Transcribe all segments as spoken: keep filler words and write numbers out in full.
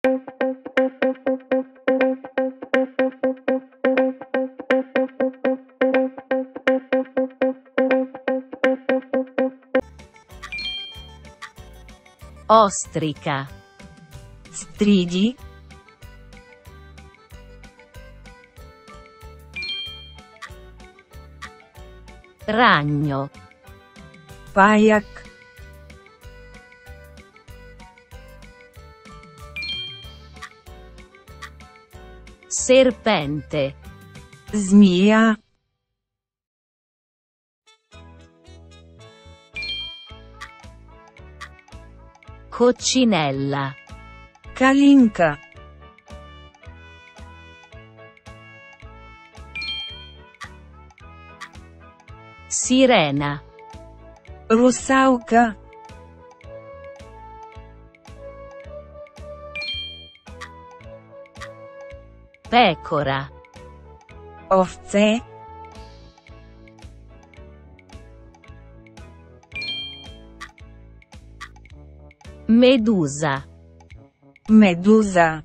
Ostrica. Strigi. Ragno. Pajak. Serpente. Zmija. Coccinella. Kalinka. Sirena. Rusałka. Pecora. Ovce. Medusa. Meduza.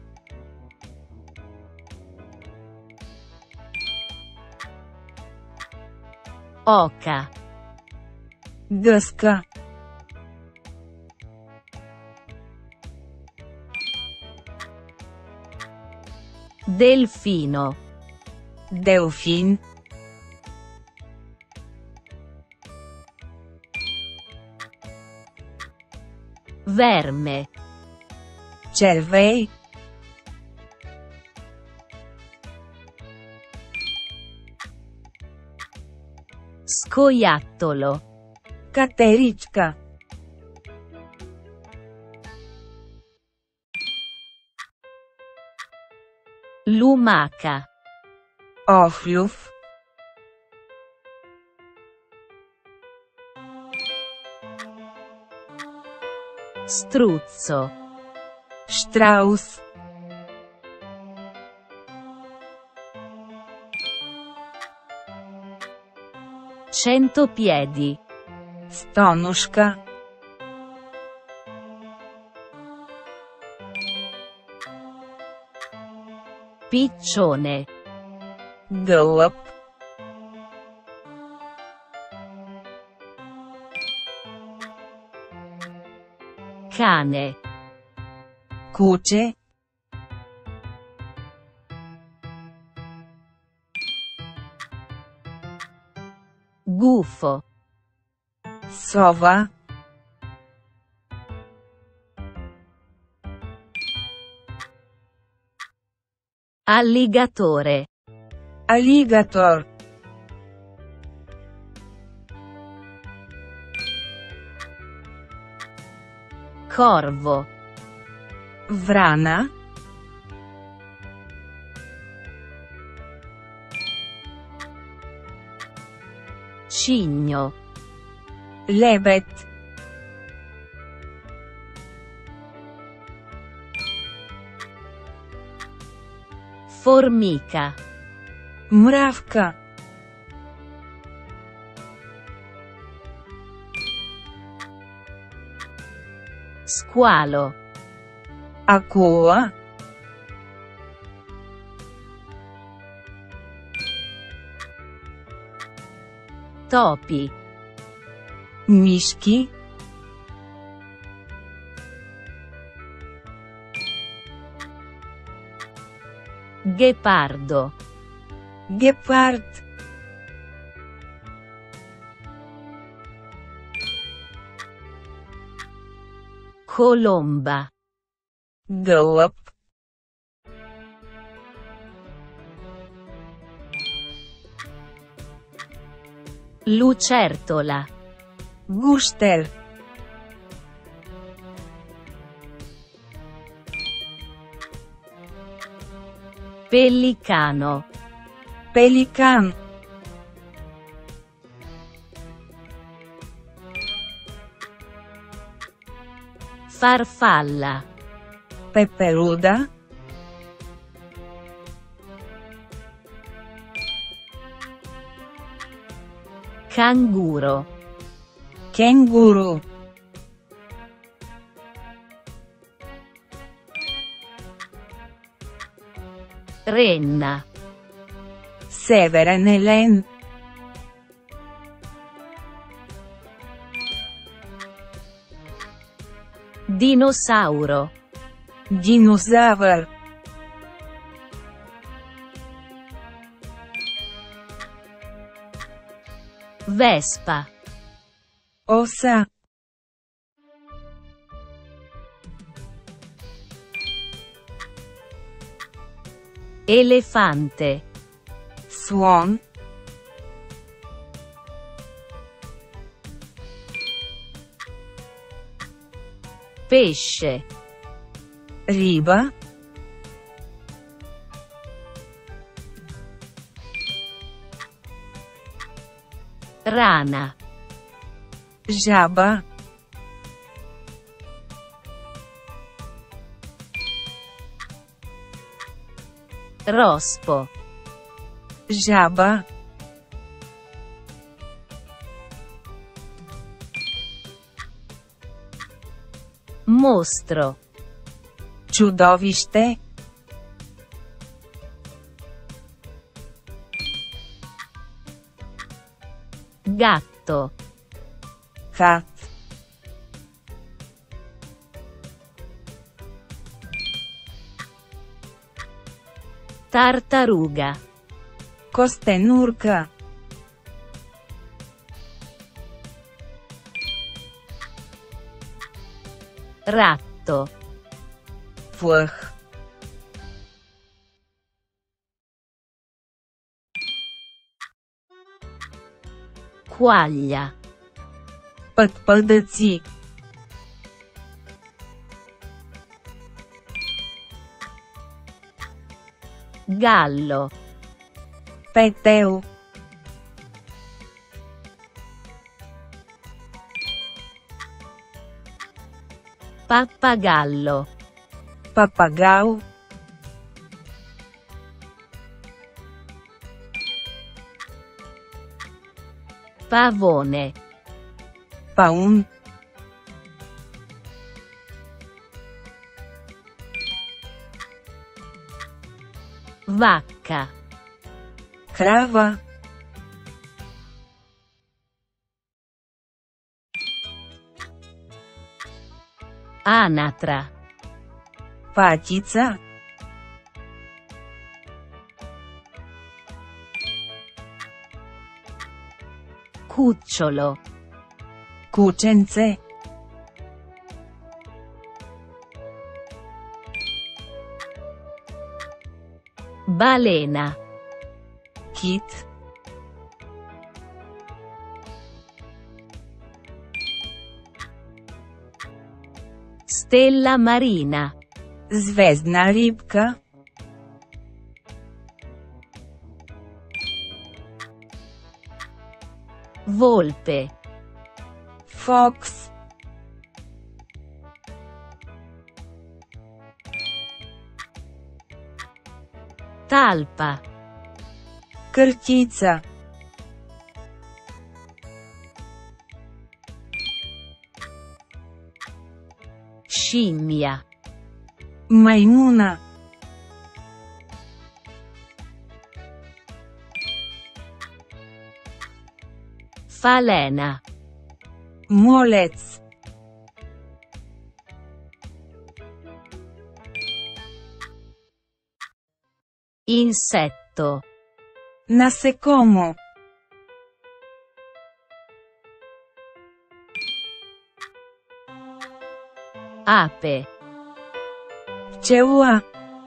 Oca. Găsca. Delfino. Delfin. Verme. Cervei. Scoiattolo. Caterica. Lumaca. Ofluf. Struzzo. Strauss. Centopiedi. Stonuszka. Piccione. Gălăp. Cane. Cuce. Gufo. Sova. Alligatore. Alligator. Corvo. Vrana. Cigno. Lebed. Formica. Mravka. Squalo. Akula. Topi. Miški. Ghepardo. Gepard. Colomba. Gălăp. Lucertola. Guștel. Pellicano. Pelican. Farfalla. Peperuda. Canguro. Kenguru. renna, Severen Helen, dinosauro, Dinozaur, vespa, Osa, elefante, Swan, pesce, Riba, rana, Žaba, rospo, Žaba, mostro, Čudovište, gatto, Cat, tartaruga, Kostenurka, ratto, Fuh, quaglia, Pătpădății, gallo, Peteu, pappagallo, Papagau, pavone, Paun, vacca, Crava, anatra, Patița, cucciolo, Cucențe, balena, Kit, stella marina, Zvezdna ribka, volpe, Fox, talpa, Cârtița, scimmia, Maimuna, falena, Moleț, insetto, Насекомо, ape, Pčela,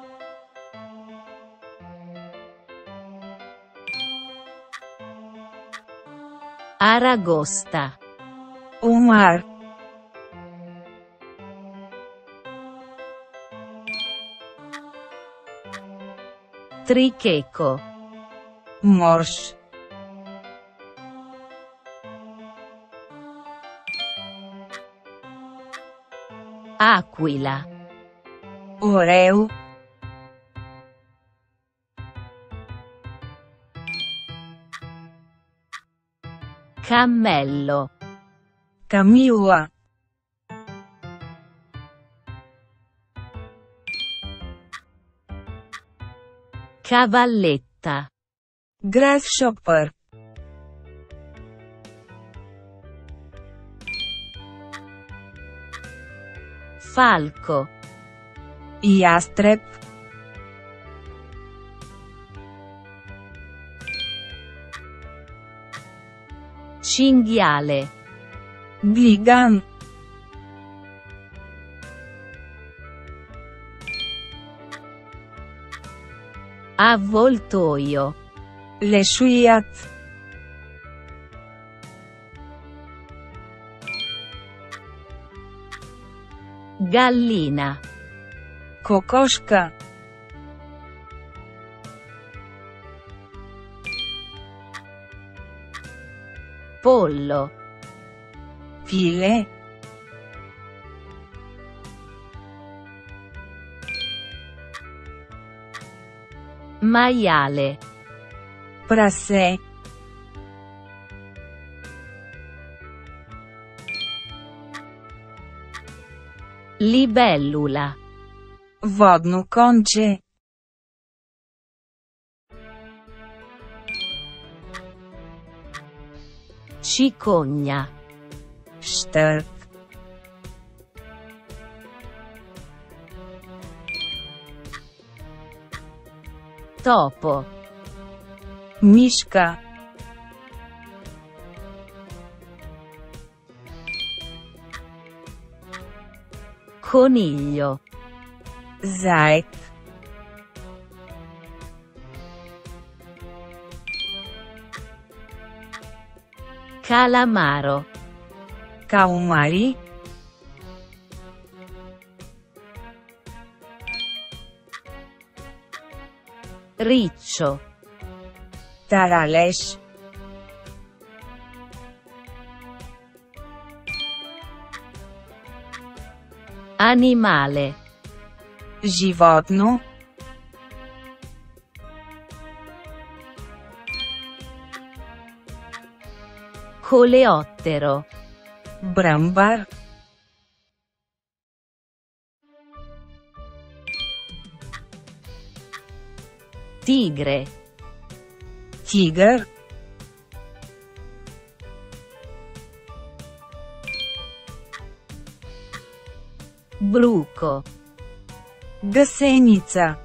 aragosta, Umar, tricheco, Morș, aquila, Oreu, cammello, Camila, Cavalletta. Grasshopper. Falco. Jastreb. Cinghiale. Gligan. Avvoltoio. Leșuiat. Gallina. Cocoșcă. Pollo. File. Maiale. Prase. Libellula. Vodno konče. Cicogna. Štrk. Topo. Miška. Coniglio. Zajc. Calamaro. Caumari. Riccio. Taraleș. Animale. Životno. Coleottero. Brâmbar. Tigre. Tiger. Bruco. Găsenița.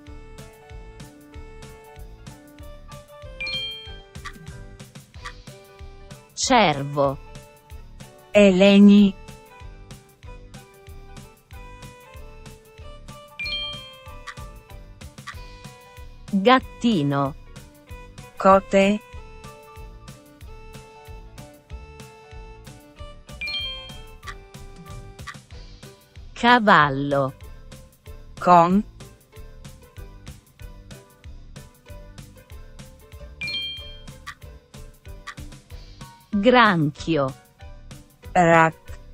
Cervo. Eleni. Gattino. Cote. Cavallo. Con. Granchio. Rat.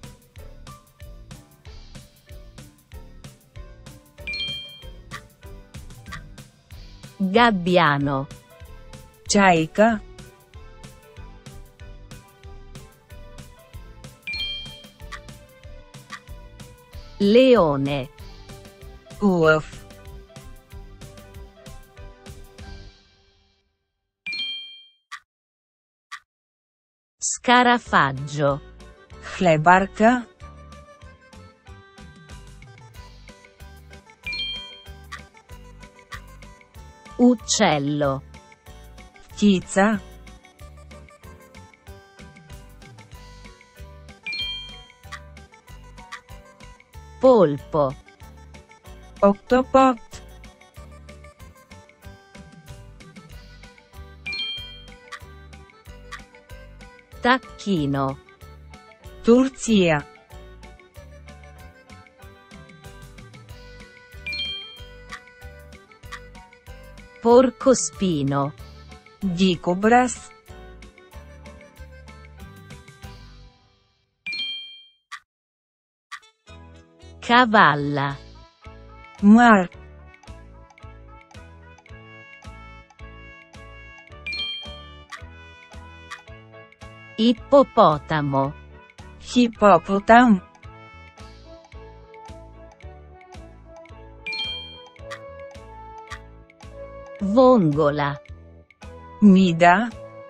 Gabbiano. Ceaică. Leone. Uf. Scarafaggio. Hlebarcă. Uccello. Ptița. Polpo. Octopot. Tacchino. Turția. Porcospino. Dicobraz. Cavalla. Mar. Ippopotamo. Hipopotam. Vongola. Mida.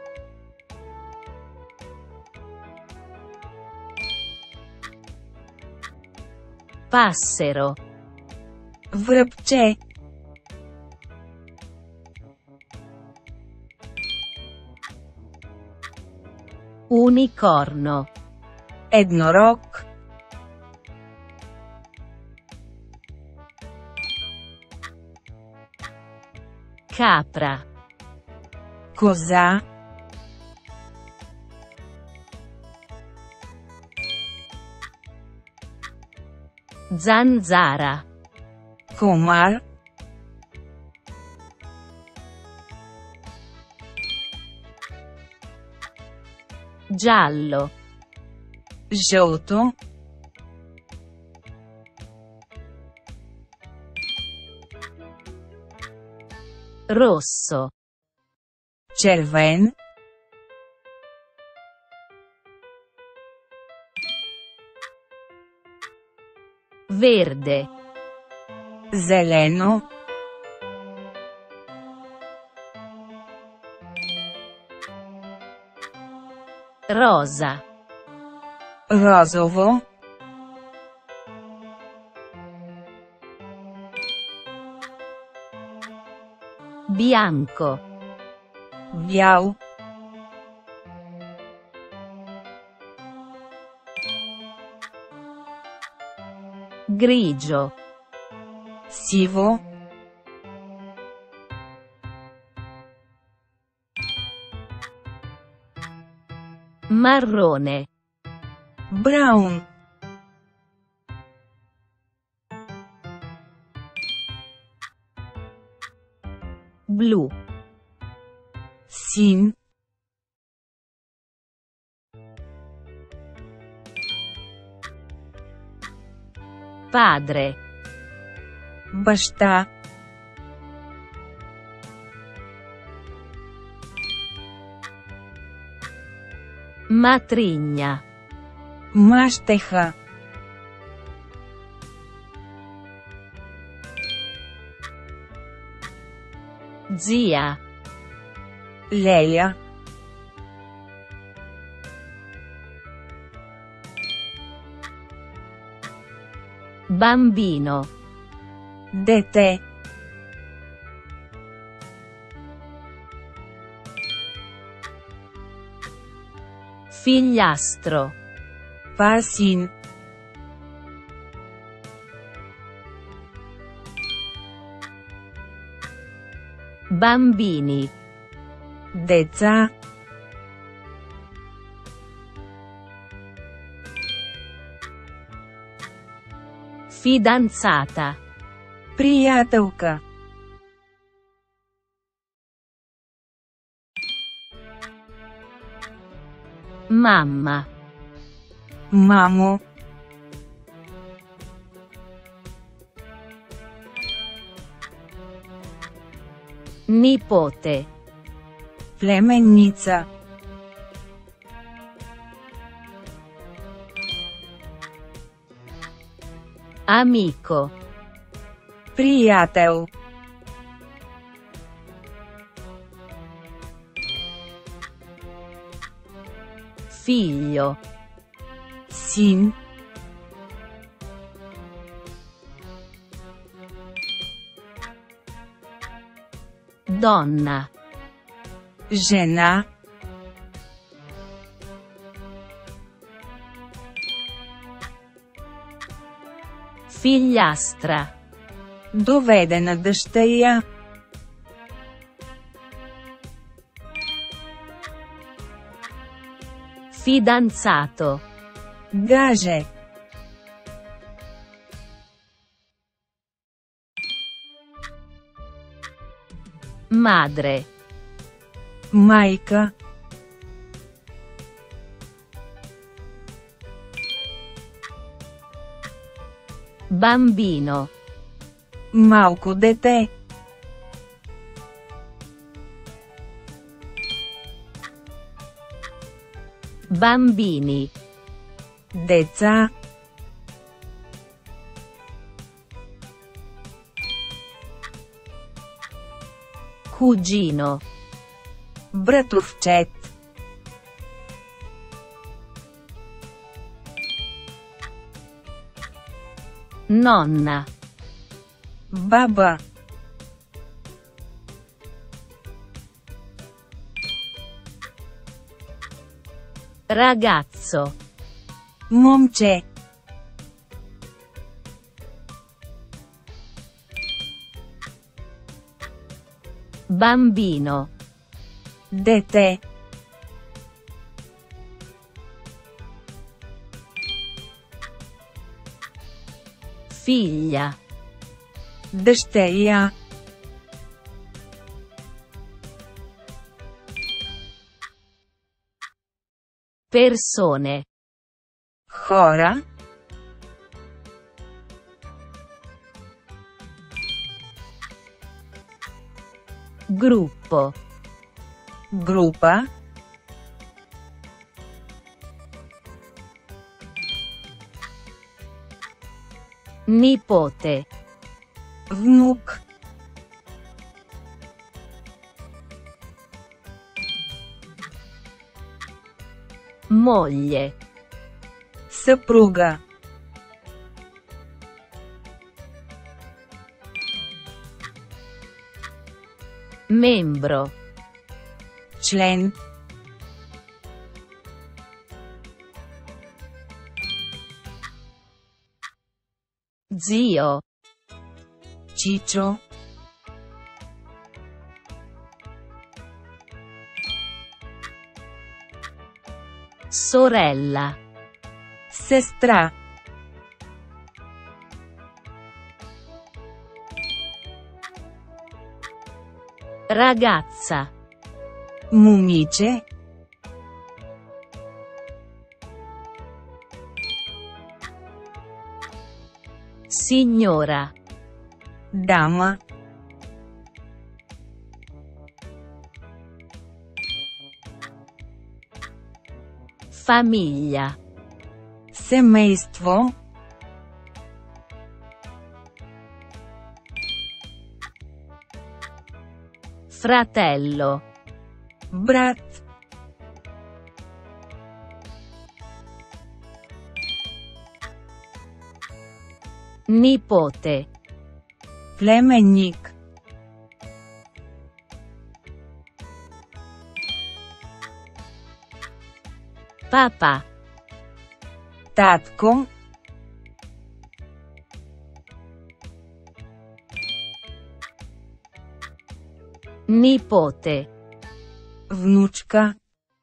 Passero. Vrăpce. Unicorno. Еднорог. Capra. Коза. Zanzara. Комар. Giallo. Жълто. Rosso. Червен. Verde. Зелено. Rosa. Розово. Bianco. Бял. Grigio. Сиво. Marrone. Браун. Blu. Син. Padre. Баща. Matrigna. Мащеха. Zia. Леля. Bambino. Дете. Figliastro. Пасин. Bambini. Деца. Fidanzata. Приятелка. Mamma. Мамо. Nipote. Племенница. Amico. Приятел. Figlio. Син. Donna. Жена. Figliastra. Доведена дъщеря. Fidanzato. Гаже. Madre. Майка. Bambino. Малко дете. Bambini. Деца. Cugino. Brătuvcet. Nonna. Babă. Ragazzo. Momče. Bambino. Dete. Figlia. Dășteria. Persone. Hora. Gruppo. Grupă. Nipote. Vnuk. Moglie. Săprugă. Membro. Člen. Zio. Cicio. Sorella. Sestra. Ragazza. Mumice. Signora. Damă. Famiglia. Semejstvo. Fratello. Brat. Nipote. Plemenic. Papà. Tatko. Nipote. Vnučka.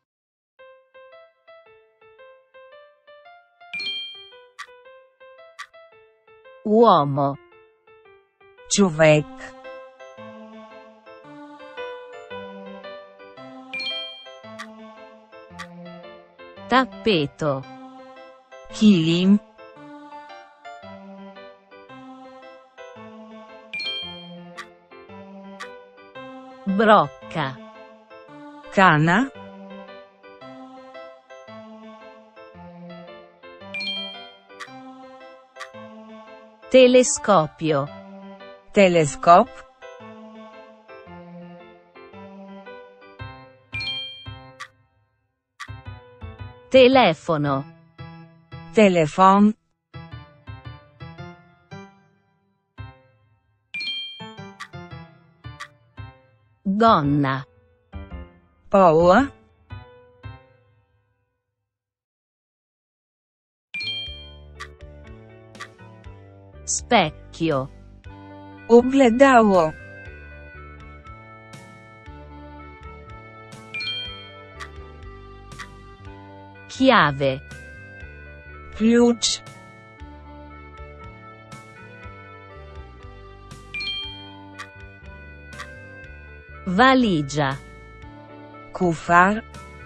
Uomo. Човек. Tappeto. Chilim. Brocca. Cana. Telescopio. Telescop. Telefono. Telefon. Donna. Pouă. Specchio. Ogledalo. Chiave. Ključ. Valigia. Cufar.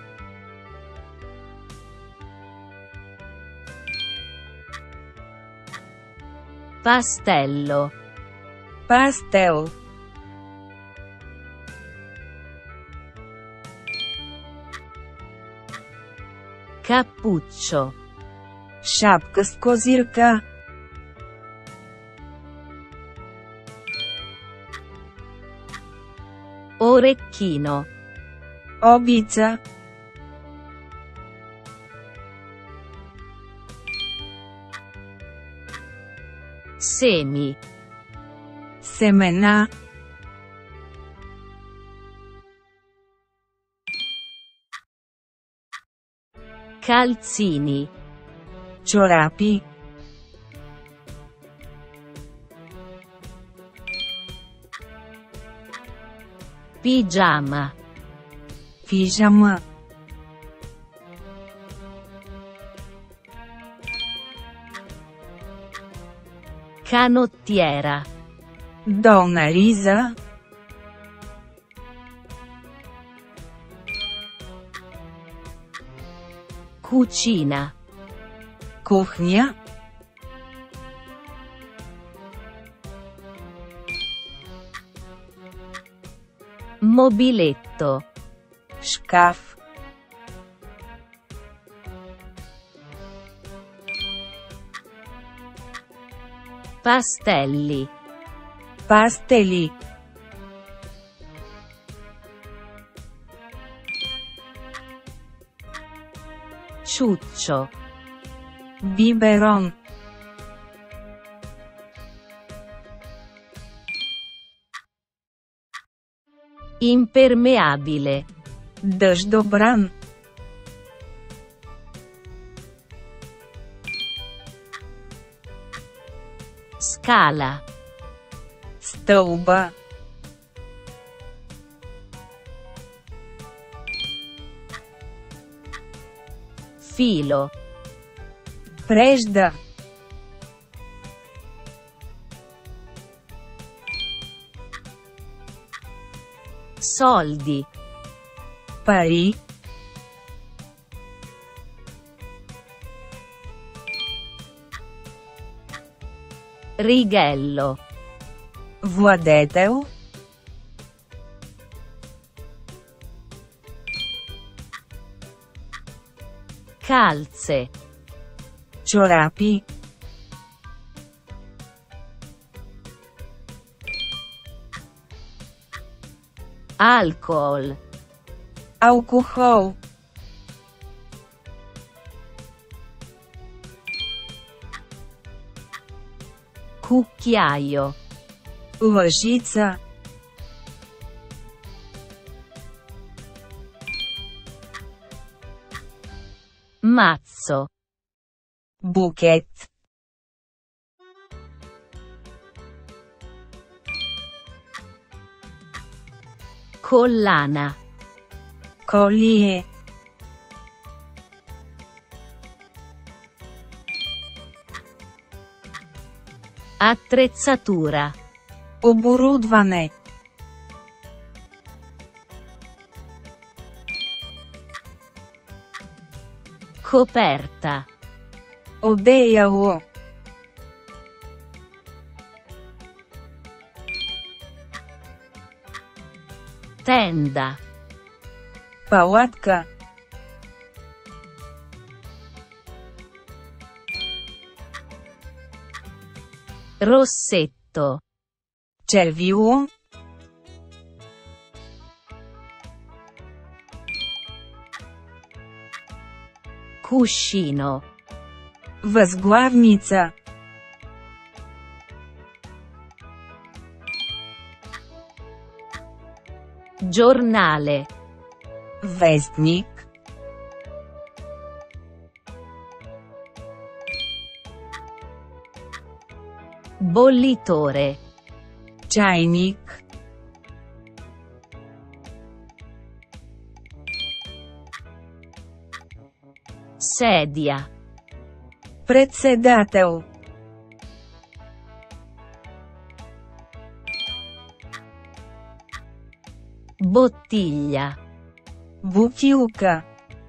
Pastello. Pastel. Cappuccio. Șapcă s cozirca. Orecchino. Obița. Semi. Semena. Calzini. Ciorapii. Pigiama. Pijamă. Canottiera. Donăriză. Cucina. Kuchnia. Mobiletto. Șcaf. Pastelli. Pastelii. Ciuccio. Biberon. Impermeabile. Dășdobran. Scala. Stăubă. Filo. Prejdă. Soldi. Pari. Righello. Vădeteu. Calze. Ciorapii. Alcool. Alcohol. Cucchiaio. Lăjiță. Mazzo. Buchet. Collana. Colie. Attrezzatura. Оборудване. Coperta. Одеяло. Tenda. Палатка. Rossetto. Червило. Cuscino. Възглавница. Giornale. Вестник. Bollitore. Чайник. Sedia. Председател. Bottiglia. Бутилка.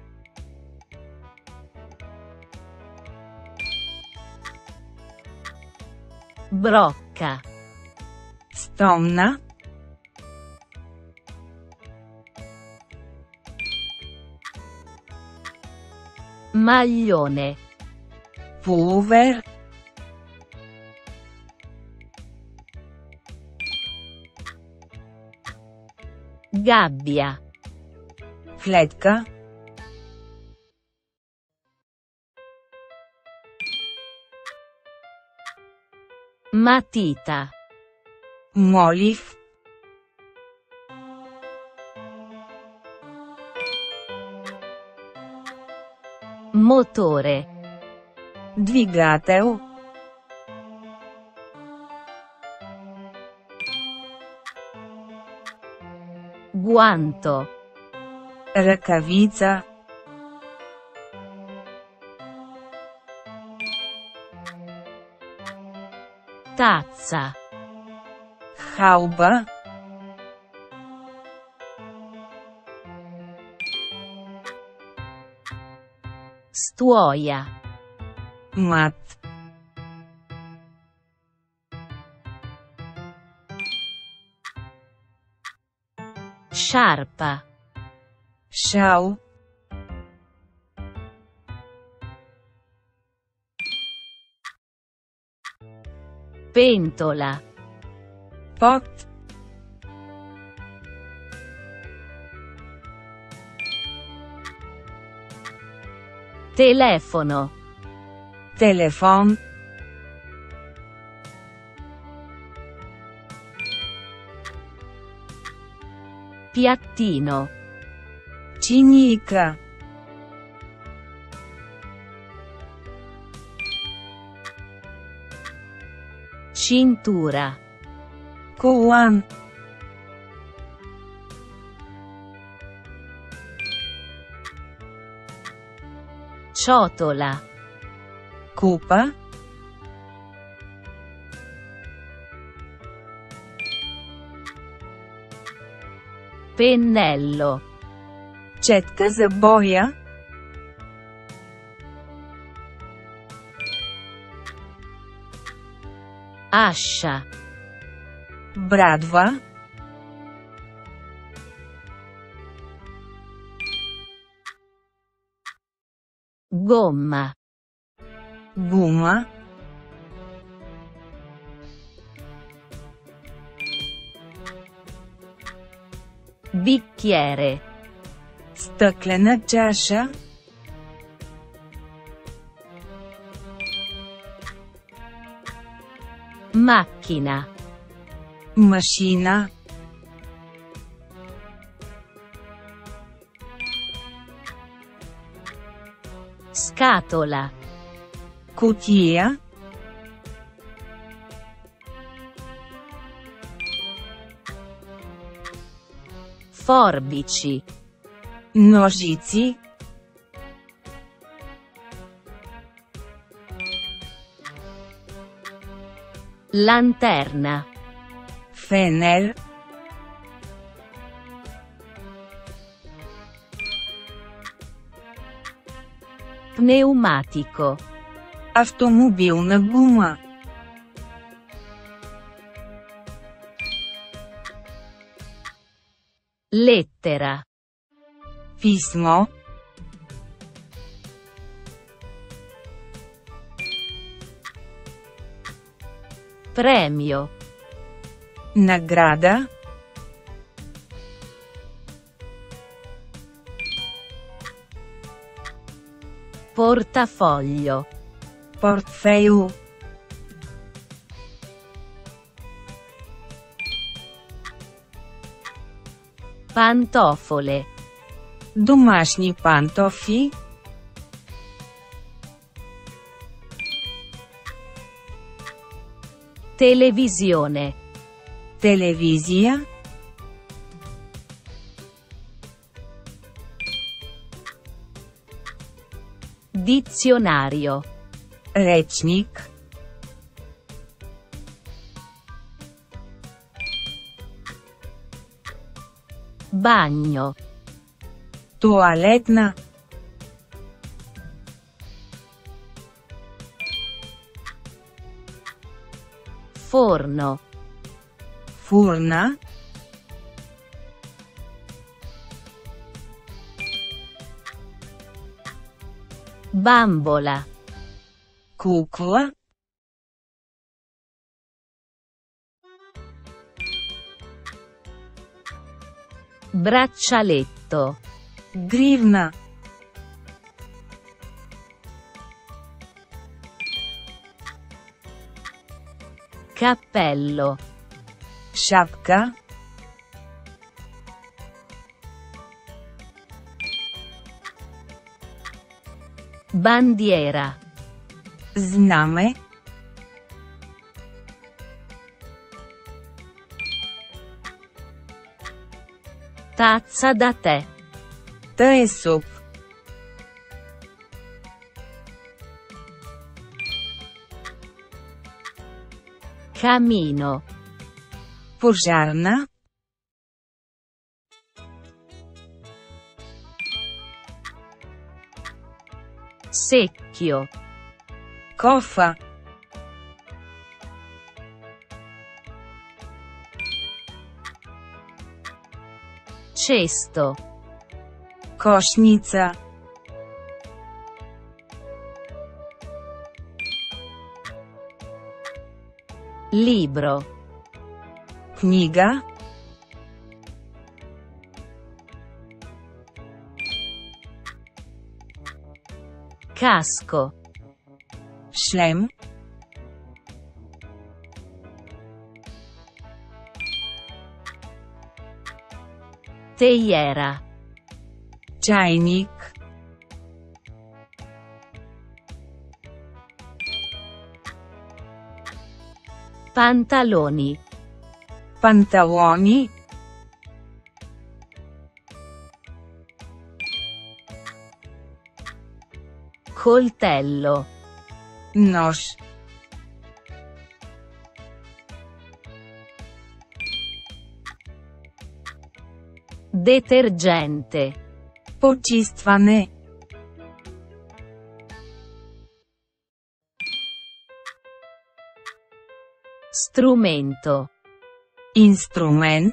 Brocca. Стомна. Maglione. Пуловер. Gabbia. Клетка. Matita. Молив. Motore. Двигател. Guanto. Ръкавица. Tazza. Халба. Stuoia. Мат. Sciarpa. Шал. Pentola. Пот. Telefono. Телефон. Piattino. Чиника. Cintura. Колан. Ciotola. Купа. Pennello. Четка за боя. Ascia. Брадва. Gomma. Гума. Bicchiere. Стъклена чаша. Macchina. Машина. Scatola. Кутия. Forbici. Ножици. Lanterna. Фенер. Pneumatico. Автомобилна гума. Lettera. Писмо. Premio. Награда. Portafoglio. Портфейл. Pantofole. Домашни пантофи. Televisione. Телевизия. Dizionario. Речник. Bagno. Туалетна. Forno. Фурна. Bambola. Кукла. Braccialetto. Gривна. Cappello. Шапка. Bandiera. Знаме. Tazza da tè. Тъесоп. Camino. Пожарна. Secchio. Кофа. Cesto. Кошница. Libro. Книга. Casco. Шлем. Teiera. Чайник. Pantaloni. Панталони. Coltello. Нож. Detergente. Почистване. Strumento. Инструмент.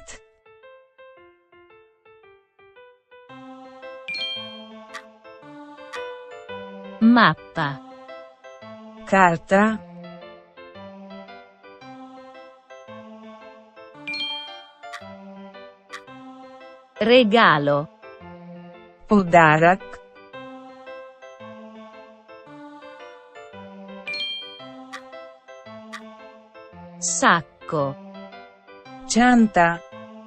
Mappa. Карта. Regalo. Подарък. Sacco. Чанта.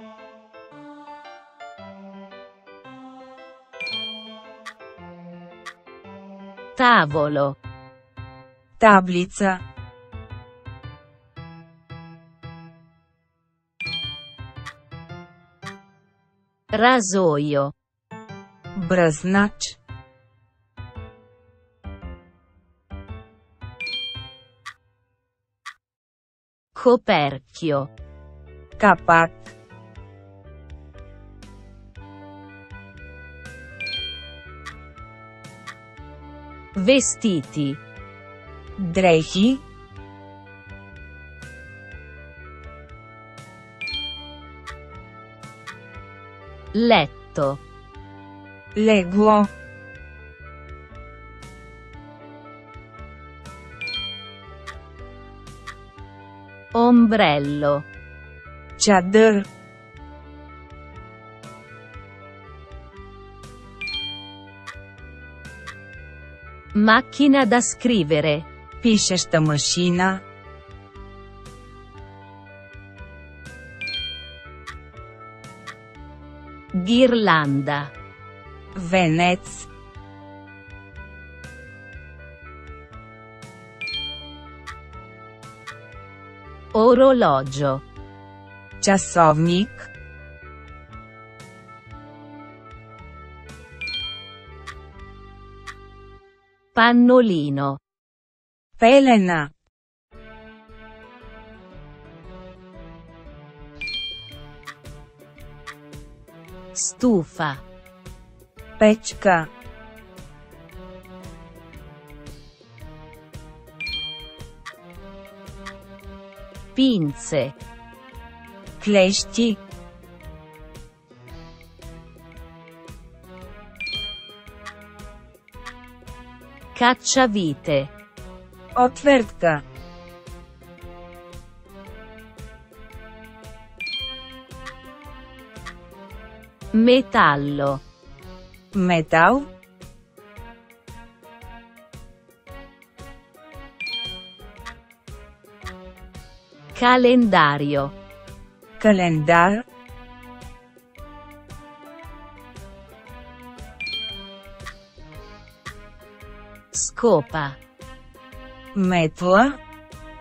Tavolo. Таблица. Rasoio. Бръзнач. Coperchio. Капак. Vestiti. Дрехи. Letto. Легло. Ombrello. Чадър. Macchina da scrivere. Пишеща машина. Ghirlanda. Венец. Orologio. Часовник. Pannolino. Пелена. Stufa. Печка. Pinze. Клещи. Cacciavite. Отвертка. Metallo. Metal. Calendario. Calendar. Scopa. Метла.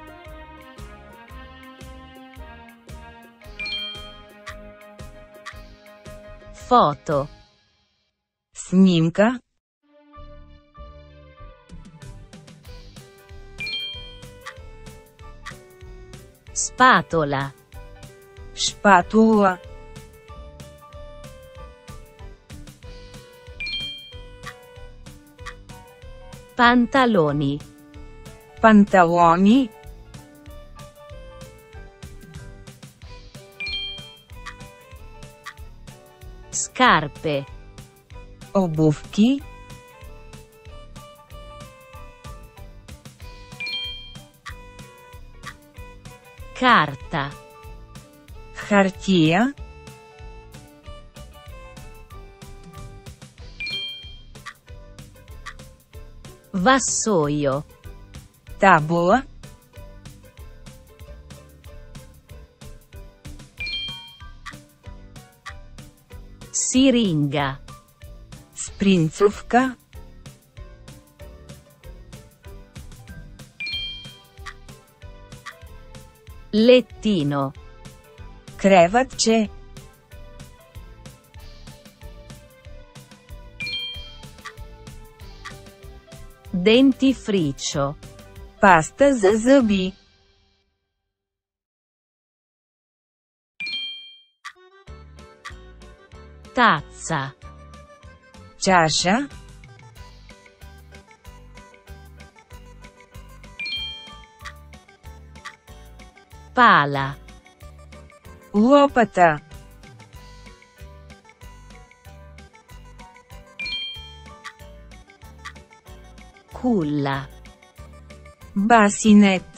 Foto. Снимка. Spatola. Шпатула. Pantaloni. Панталони. Scarpe. Обувки. Carta. Хартия. Vassoio. Табула. Siringa. Спринцовка. Lettino. Креватче. Dentifricio. Паста за зъби. Tazza. Чаша. Pala. Лопата. Culla. Басинет.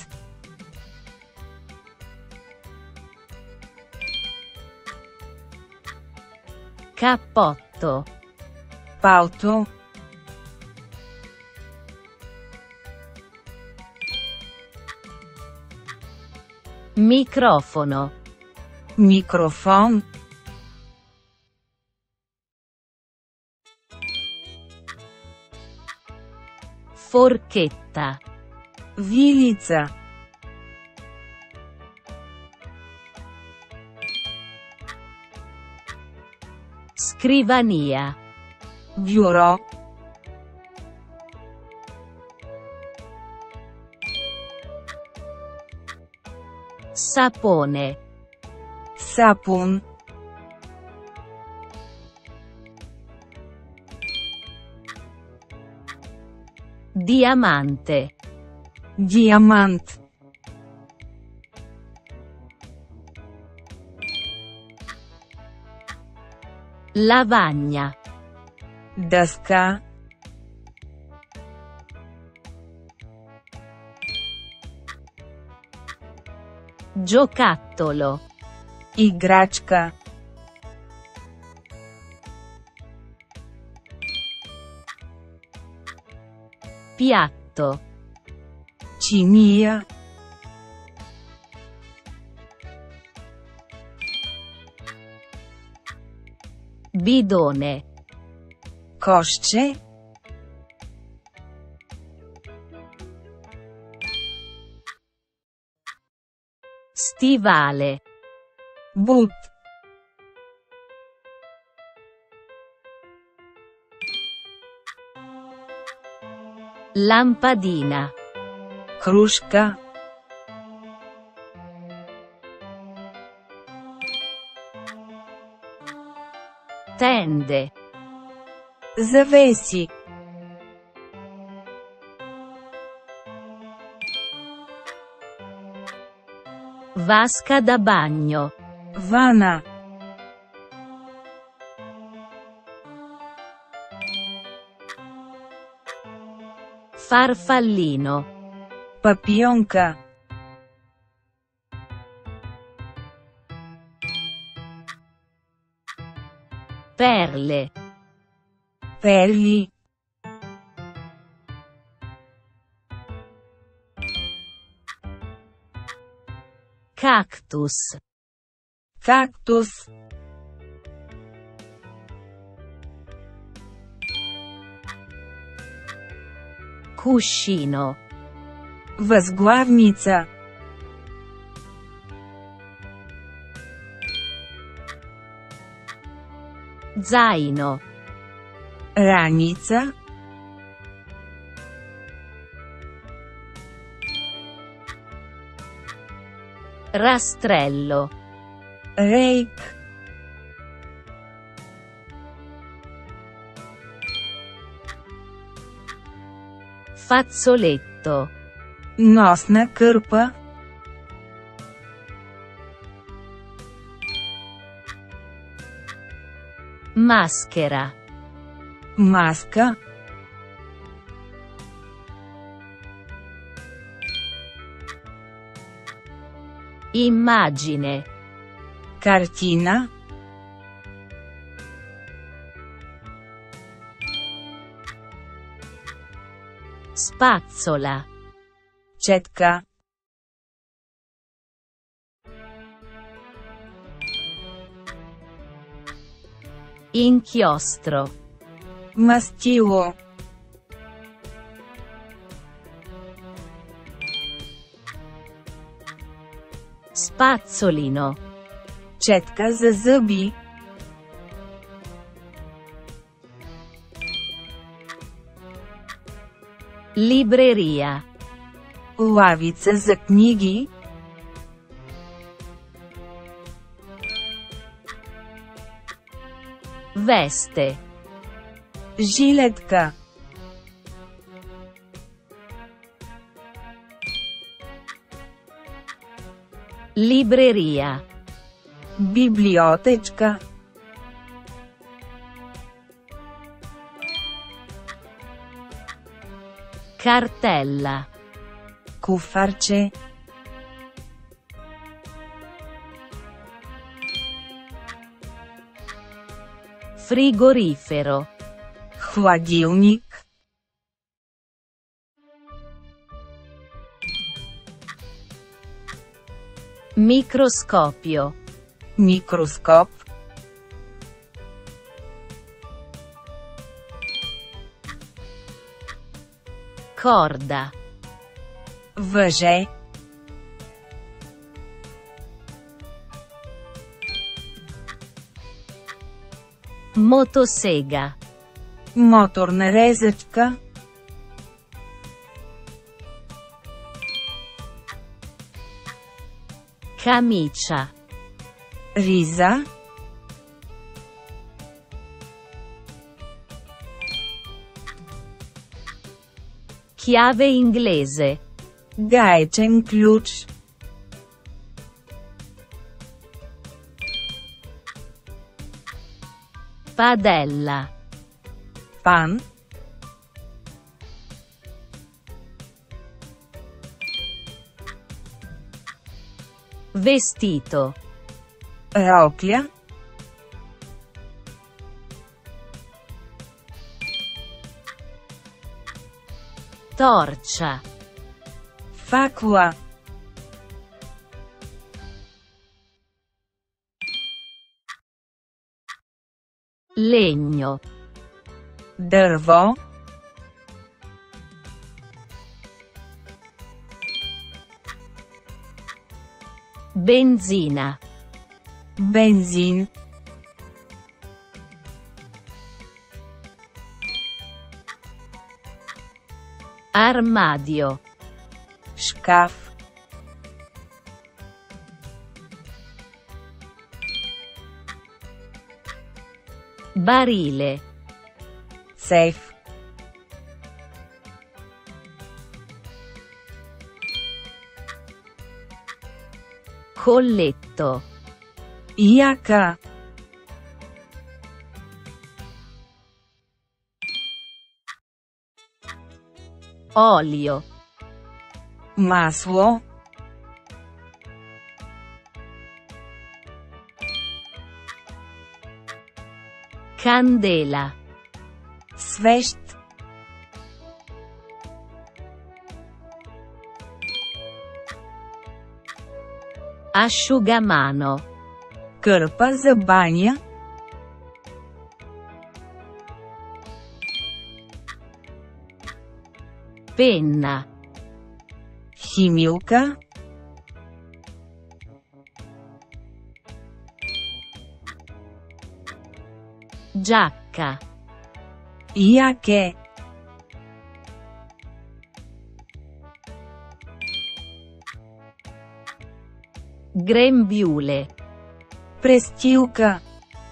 Cappotto. Палто. Microfono. Микрофон. Forchetta. Вилица. Scrivania. Бюро. Sapone. Сапун. Diamante. Диамант. Lavagna. Дъска. Giocattolo. Играчка. Piatto. Чиния. Bidone. Кошче. Stivale. Бут. Lampadina. Кружка. Tende. Завеси. Vasca da bagno. Вана. Farfallino. Папионка. Perle. Perli. Cactus. Cactus. Cuscino. Възглавница. Zaino. Раница. Rastrello. Рейк. Fazzoletto. Носна кърпа. Maschera. Маска. Immagine. Картина. Spazzola. Четка. Inchiostro. Мастило. Spazzolino. Четка за зъби. Libreria. Лавица за книги. Veste. Жилетка. Libreria. Библиотечка. Cartella. Куфарче. Frigorifero. Хладилник. Microscopio. Микроскоп. Corda. Въже. Motosega. Моторна резачка. Camicia. Риза. Chiave inglese. Гаечен ключ. Padella. Пан. Vestito. Рокля. Torcia. Факла. Legno. Дърво. Benzina. Бензин. Armadio. Шкаф. Barile. Сейф. Colletto. Яка. Olio. Масло. Candela. Свещ. Asciugamano. Кърпа за баня. Penna. Химилка. Giacca. Яке. Grembiule. Престилка.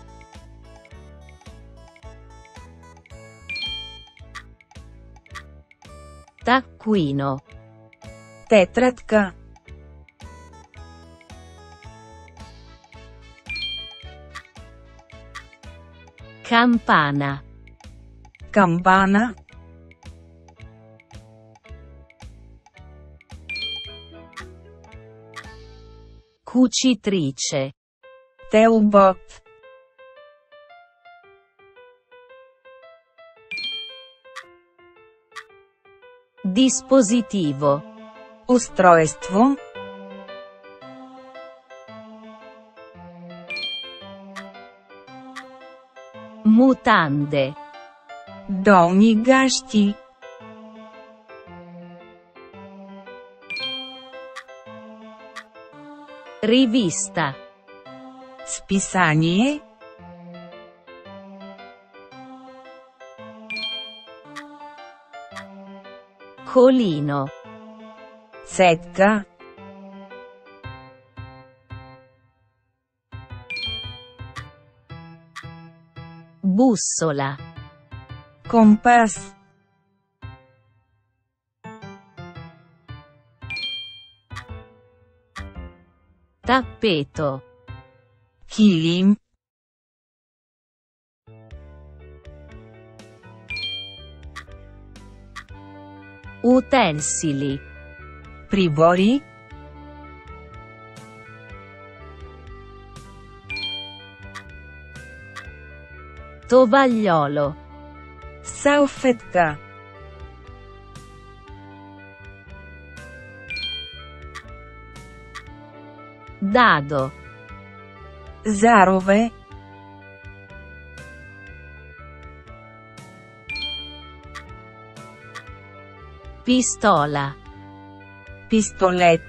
Taccuino. Тетрадка. Campana. Камбана. Cucitrice. Телбот. Dispositivo. Устройство. Mutande. Долни гащи. Rivista. Списание. Colino. Цетка. Bussola. Компас. Tappeto. Килим. Utensili. Прибори. Tovagliolo. Салфетка. Dado. Зарове. Pistola. Пистолет.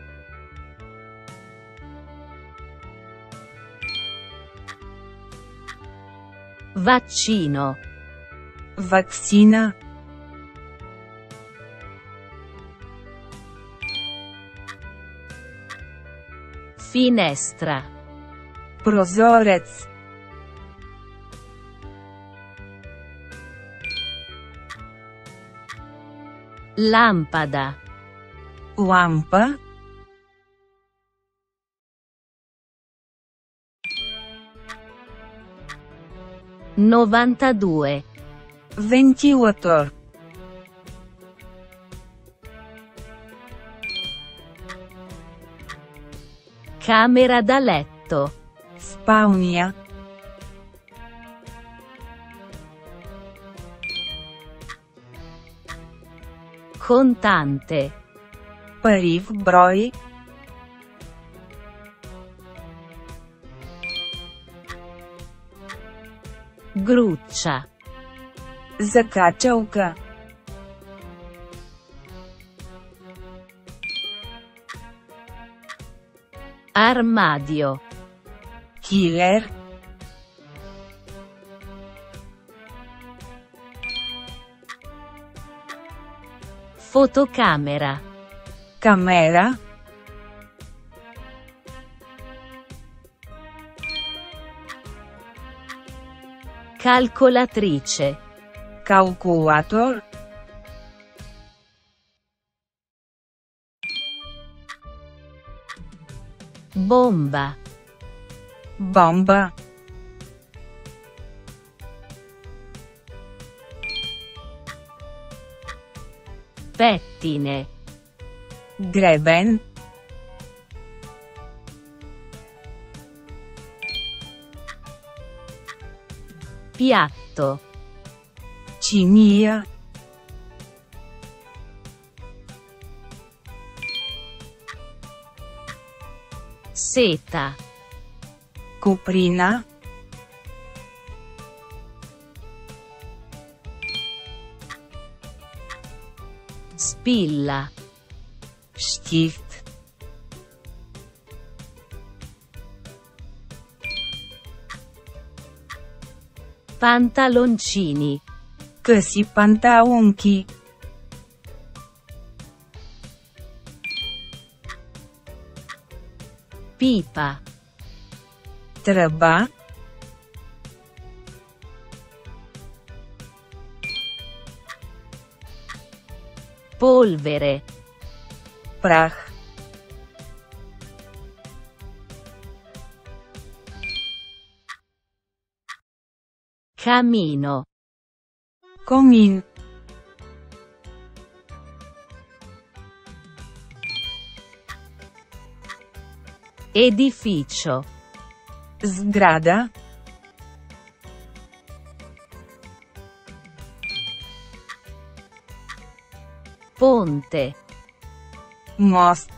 Vaccino. Ваксина. Finestra. Прозорец. Lampada. Лампа. novantadue. Вентилатор. Camera da letto. Спалня. Contante. Пари в брой. Gruccia. Закачалка. Armadio. Килер. Fotocamera. Камера. Calcolatrice. Калкулатор. Bomba. Бомба. Pettine. Гребен. Piatto. Cinia. Seta. Cuprina. Spilla. Stift. Pantaloncini. Căsi pantaunchi. Pipa. Trăba. Polvere. Prah. Camino. Comin. Edificio. Zgrada. Ponte. Most.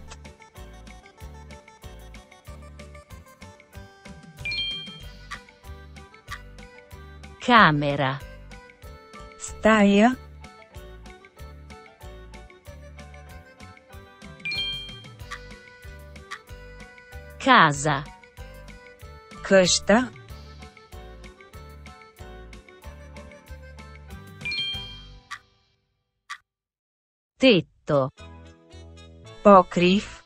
Camera. Staia. Casa. Cășta. Tetto. Pocrif.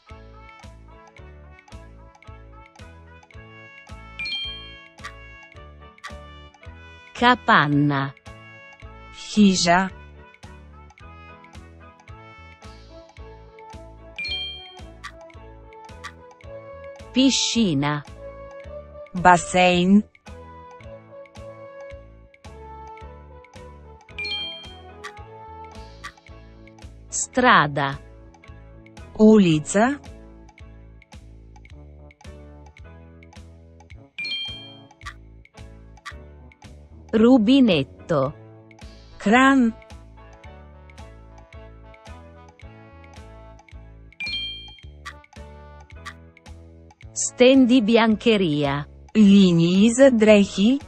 Capanna. Hija. Piscina. Basein. Strada. Uliță. Rubinetto. Cran. Stendibiancheria. Linii zădrehi.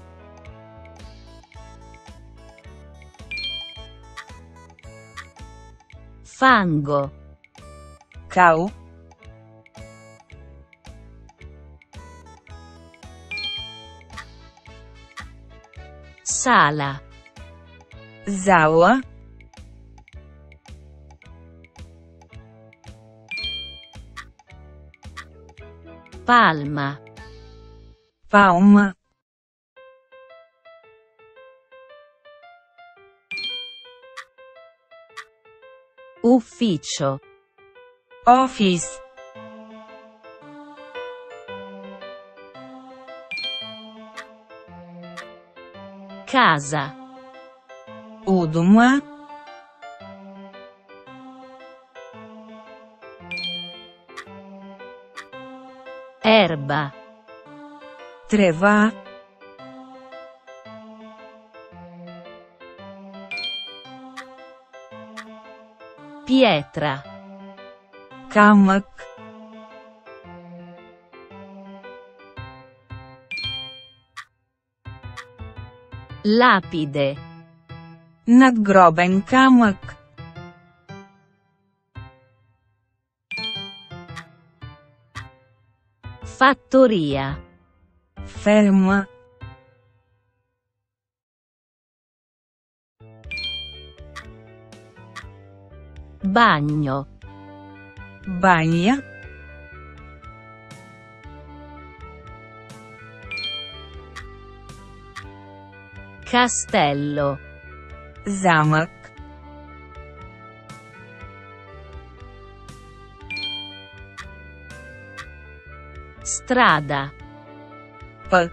Fango. Cau. Sala. Zaua. Palma. Palma. Ufficio. Office. Casa. Uduma. Erba. Treva. Pietra. Camăc. Lapide. Nadgroben camăc. Fattoria. Fermă. Bagno. Bagna. Castello. Zamăc. Strada. Păt.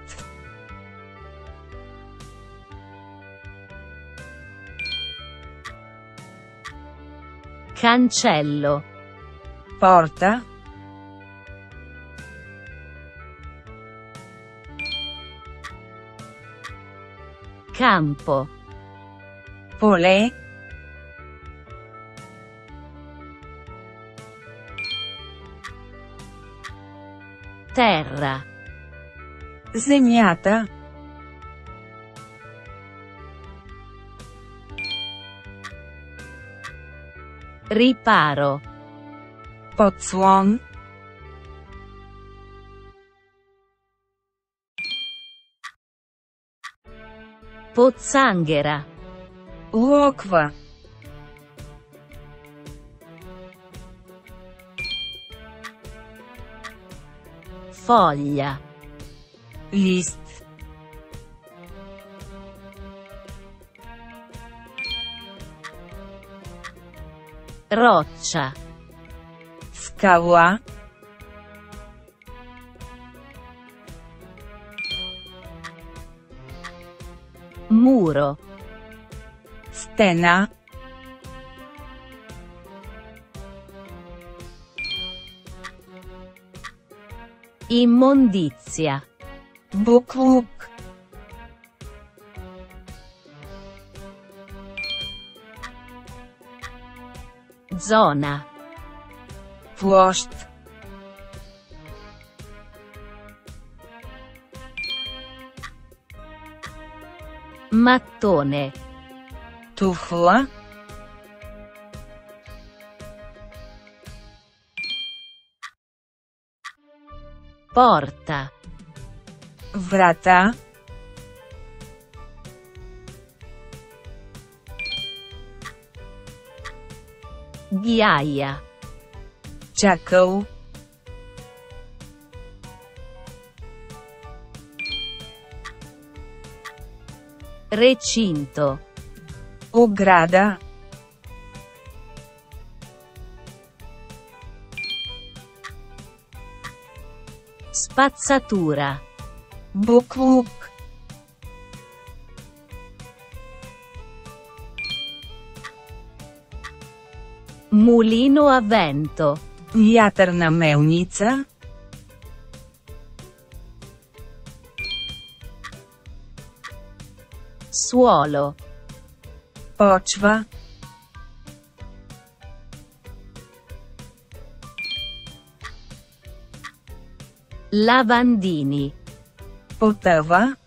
Cancello. Porta. Campo. Поле. Terra. Земята. Riparo. Подслон. Pozzanghera. Локва. Foglia. Лист. Roccia. Скала. Muro. Стена. Immondizia. Буклук. Zona. Площ. Mattone. Туфла. Porta. Врата. Ghiaia. Чакъл. Recinto. Ограда. Spazzatura. Буклук. Mulino a vento. Вятърна мелница. Suolo. Почва. Lavandini. Потъва.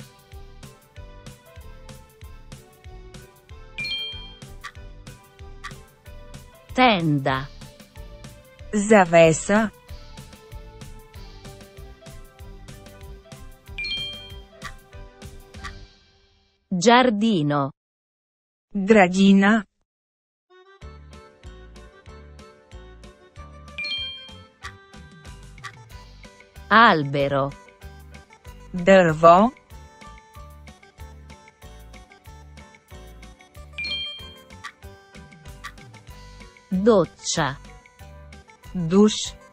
Tenda. Завеса. Giardino. Градина. Albero. Дърво. Doccia. Душ.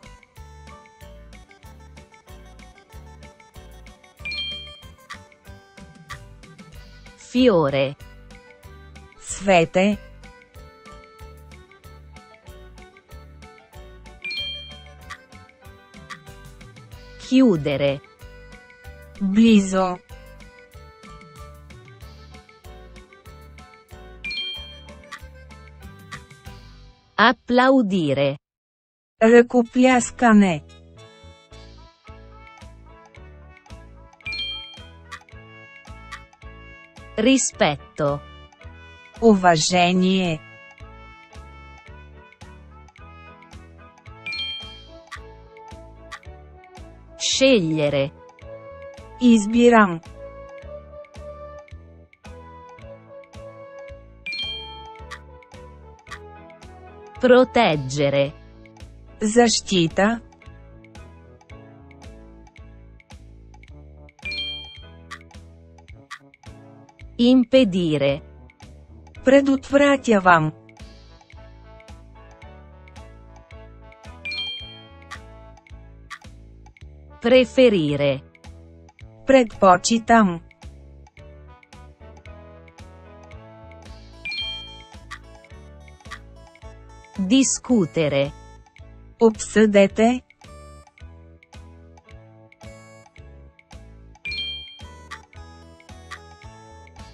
Fiore. Цвете. Chiudere. Близо. Applaudire. Ръкопляскане. Rispetto. Уважение. Scegliere. Избирам. Proteggere. Защита. Impedire. Предотвратявам. Preferire. Предпочитам. Discutere. Обсъдете.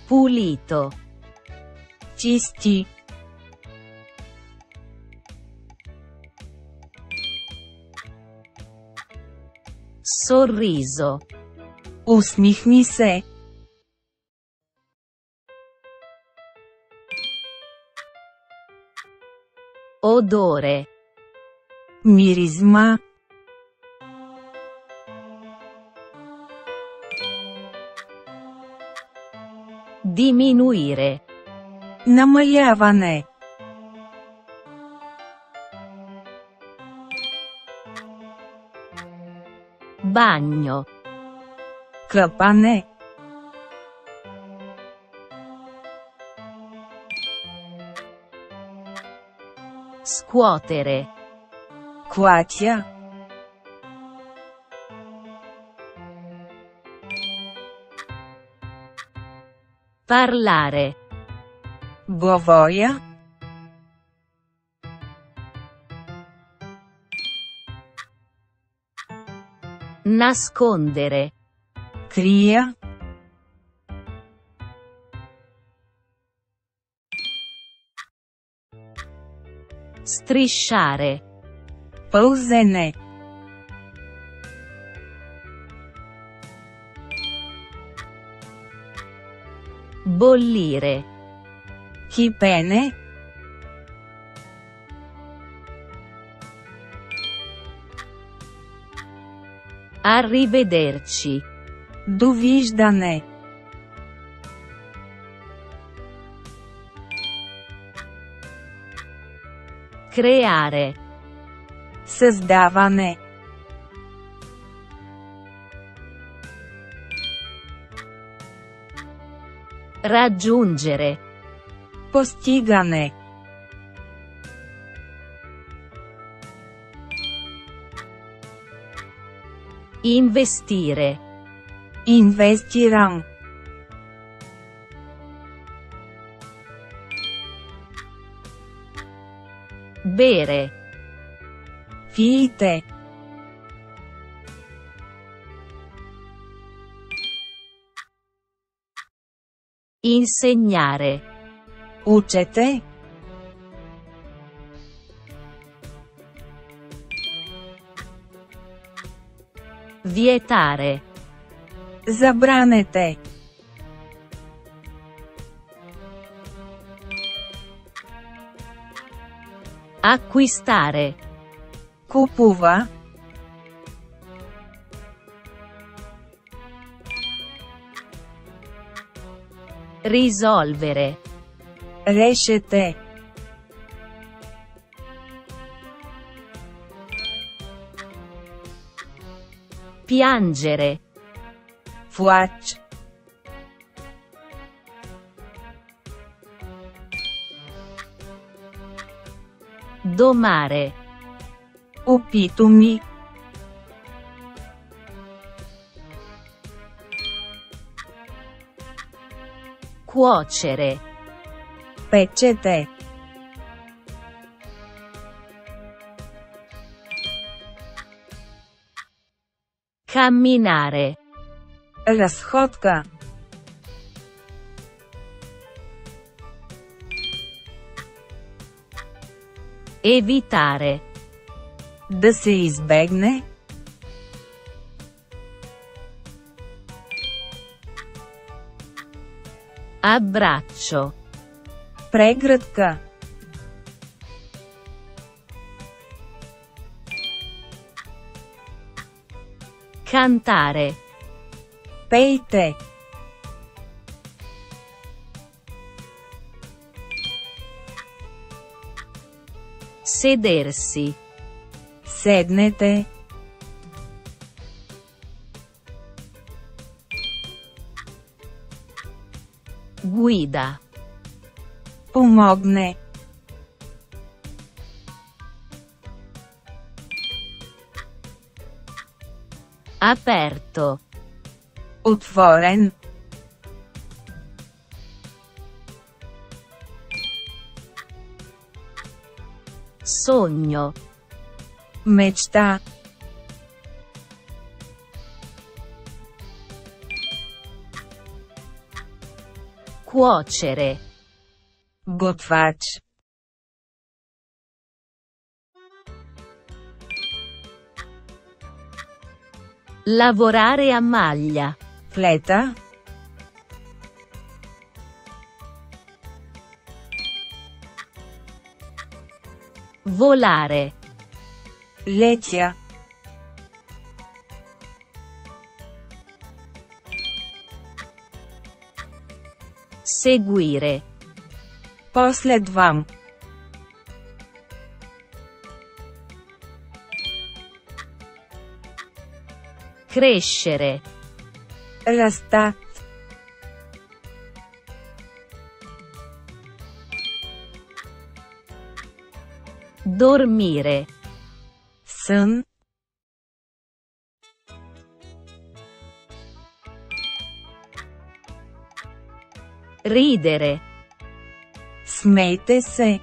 Pulito. Чисти. Sorriso. Усмихни се. Odore. Миризма. Diminuire. Намаляване. Bagno. Къпане. Scuotere. Клатя. Parlare. Говоря. Nascondere. Крия. Strisciare. Пълзене. Bollire. Кипене. Arrivederci. Довиждане. Creare. Създаване. Raggiungere. Постигане. Investire. Инвестирам. Bere. Пийте. Insegnare. Учете. Vietare. Забранете. Acquistare. Купува. Risolvere. Решете. Piangere. Плач. Domare. Опитоми. Cuocere. Печете. Camminare. Разходка. Evitare. Да се избегне. Abbraccio. Прегръдка. Cantare. Пейте. Sedersi. Седнете. Guida. Помогне. Aperto. Отворен. Sogno. Мечта. Cuocere. Готвач. Lavorare a maglia. Флета. Volare. Летя. Seguire. Последвам. Crescere. Растат. Dormire. Сън. Ridere. Смейте се.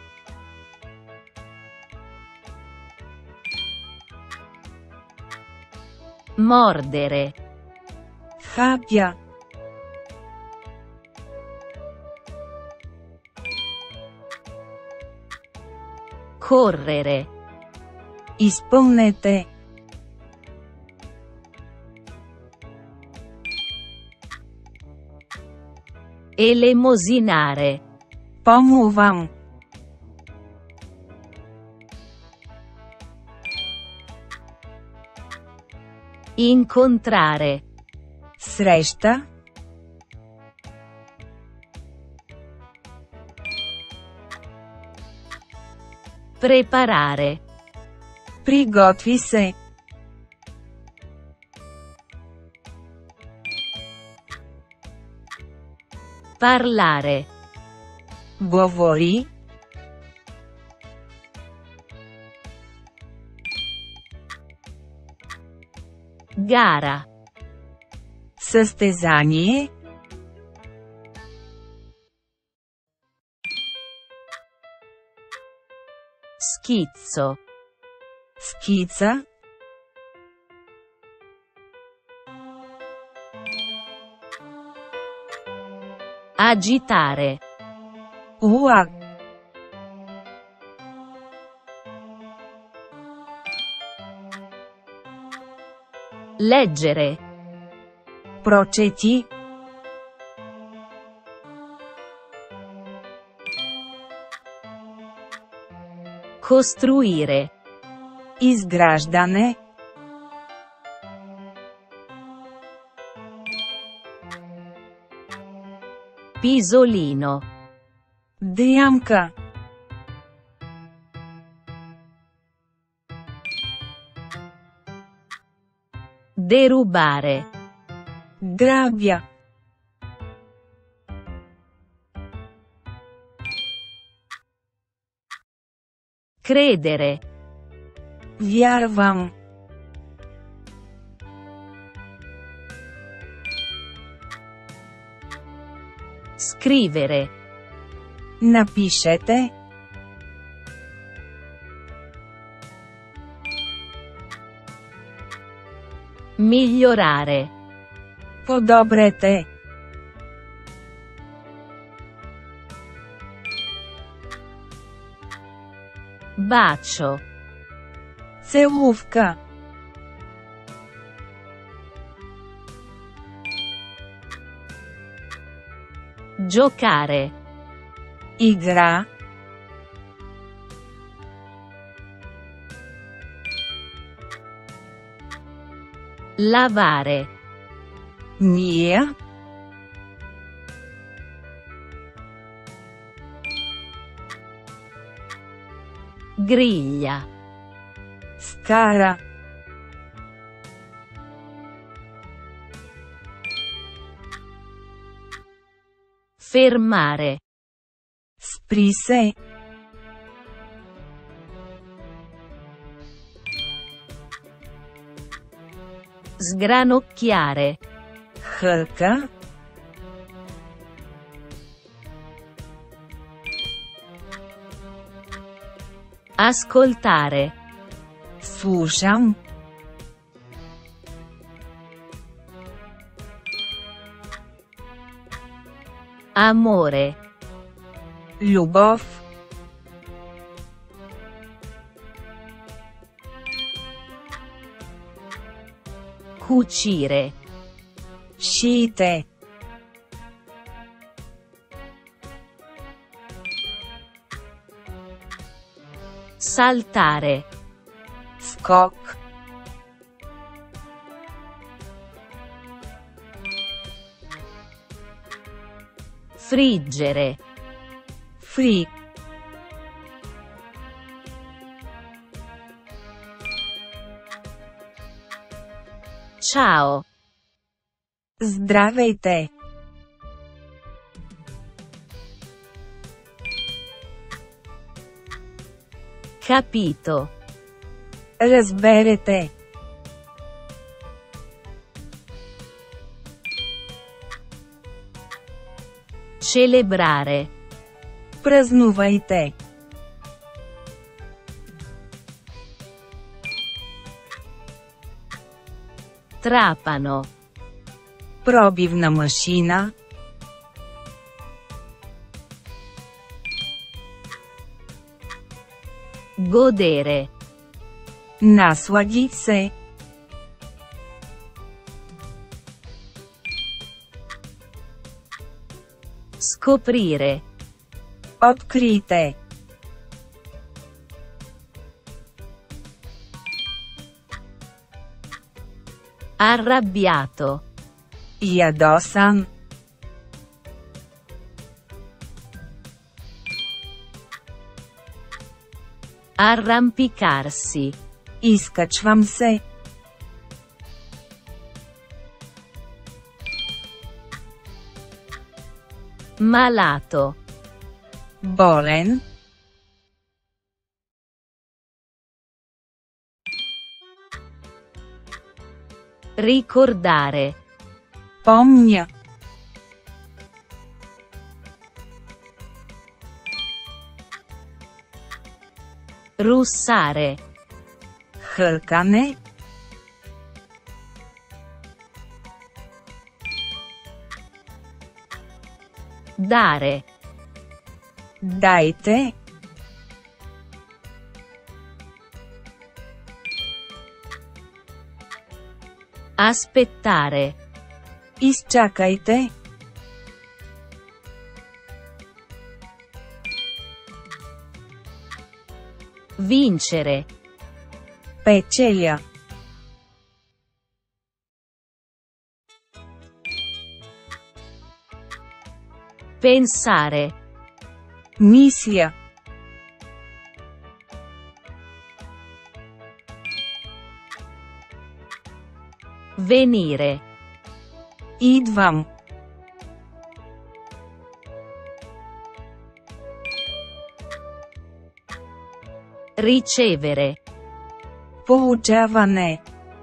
Mordere. Хапя. Correre. Изпълнете. Elemosinare. Помолвам. Incontrare. Среща. Preparare. Приготви се. Parlare. Говори. Gara. Състезание. Schizzo. Скица. Agitare. Луак. Leggere. Прочети. Costruire. Изграждане. Pisolino. Дрямка. Derubare. Грабя. Credere. Вярвам. Scrivere. Напишете. Migliorare. Подобрете. Bacio. Целувка. Giocare. Игра. Lavare. Ние. Griglia. Скара. Fermare. Спри се. Sgranocchiare. Хърка. Ascoltare. Слушам. Amore. Любов. Cucire. Шиите. Saltare. Скок. Friggere. Фри. Ciao. Здравейте. Capito. Разберете. Celebrare. Празнувайте. Trapano. Пробивна машина. Godere. Наслади се. Scoprire. Открийте. Arrabbiato. Ядосан. Arrampicarsi. Изкачвам се. Malato. Болен. Ricordare. Помня. Russare. Хъркане. Dare. Дайте. Aspettare. Изчакайте. Vincere. Печеля. Pensare. Мисля. Venire. Идвам. Ricevere. Получаване.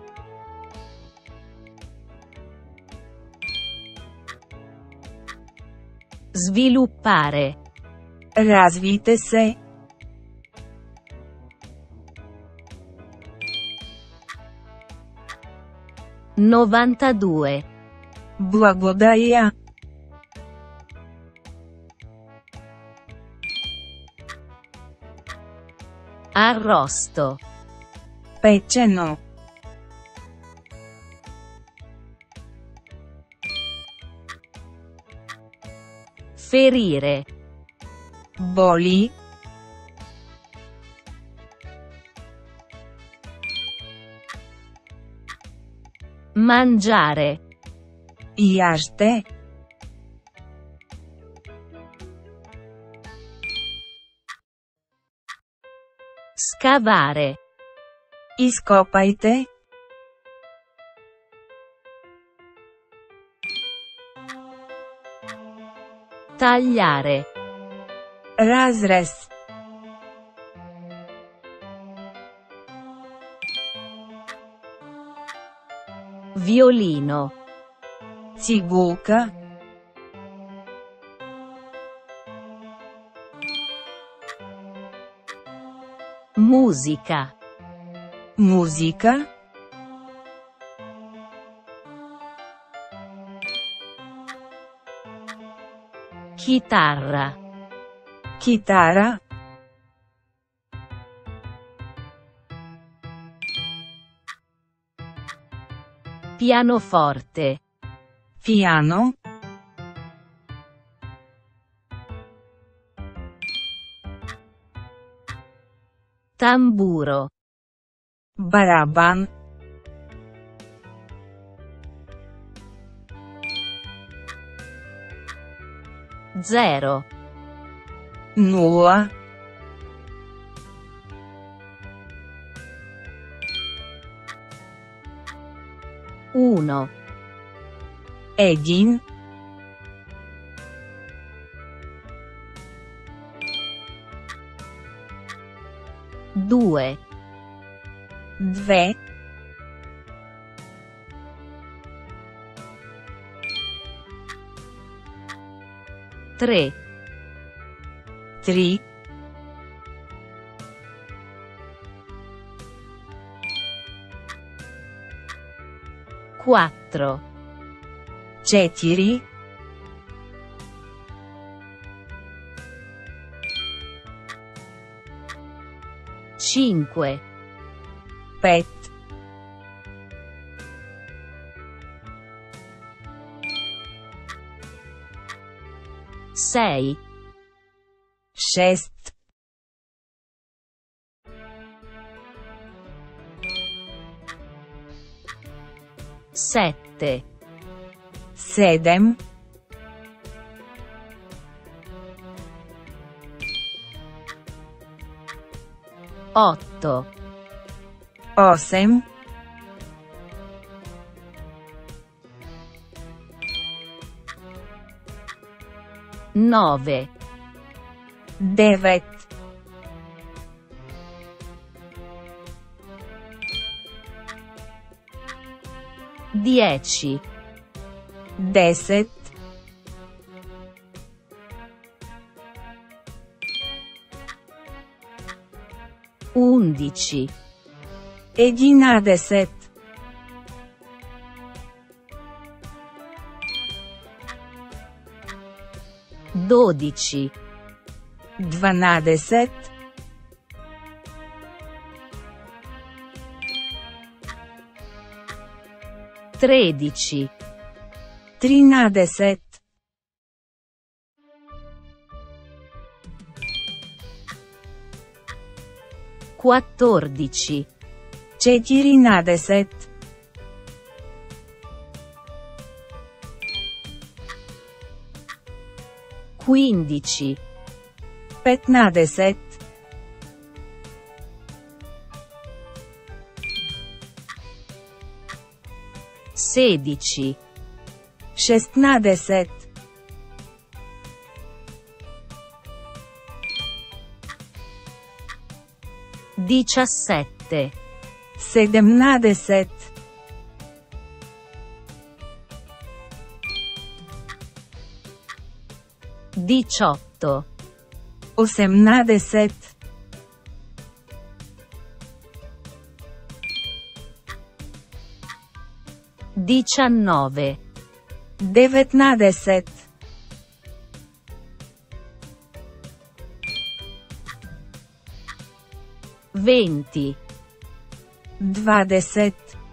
Sviluppare. Развийте се. novantadue. Благодаря. Arrosto. Печено. Ferire. Боли. Mangiare. Яжте. Scavare. Изкопайте. Tagliare. Разрез. Violino. Цигулка. Musica. Музика. Chitarra. Chitarra. Pianoforte. Piano. Tamburo. Baraban. Zero. Nula. Uno. Един. Due. Две. Tre. Три. Quattro. Четири. Cinque. Пет. Sei. Шест. Sette. Седем. Otto. Осем. Nove. Девет. Dieci. Десет. Undici. Единадесет. Dodici. Дванадесет. Tredici. Тринадесет. Quattordici. Четиринадесет. Quindici. Петнадесет. Sedici. Шестнадесет. Diciassette. Седемнадесет. Diciotto. Осемнадесет. Diciannove. Деветнадесет. Venti. Двадесет.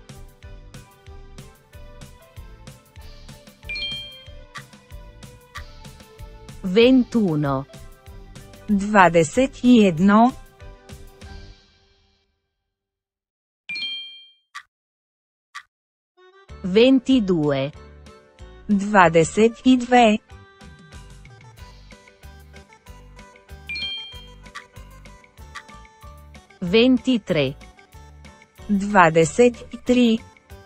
Ventuno. Двадесет и едно. Ventidue. Двадесет и две. Ventitré. Двадесет и три.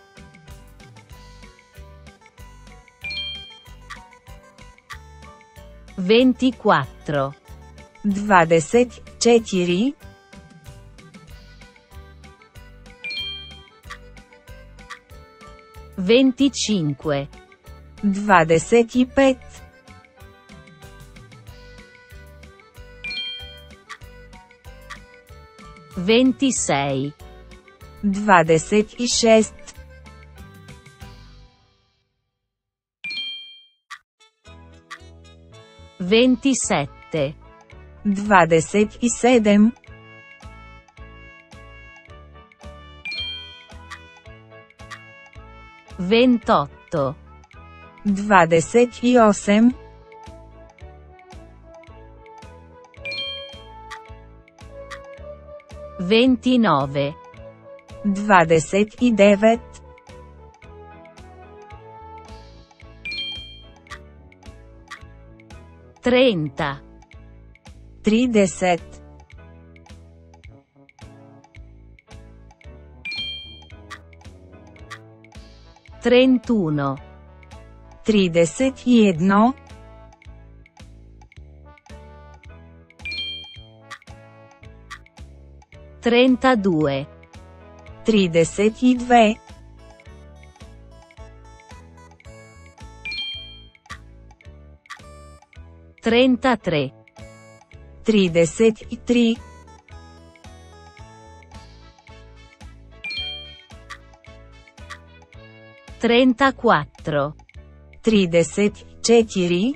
Ventiquattro. Двадесет и четири. Venticinque. Двадесет и пет. Ventisei. Двадесет и шест. ventisette, dvadeset i sedam, ventotto, dvadeset i osam, ventinove, dvadeset i devet, trenta, trideset, trentuno, trideset i jedno, trentadue, trideset i dve, trentatré, trideset i tri, trentaquattro, trideset i četiri,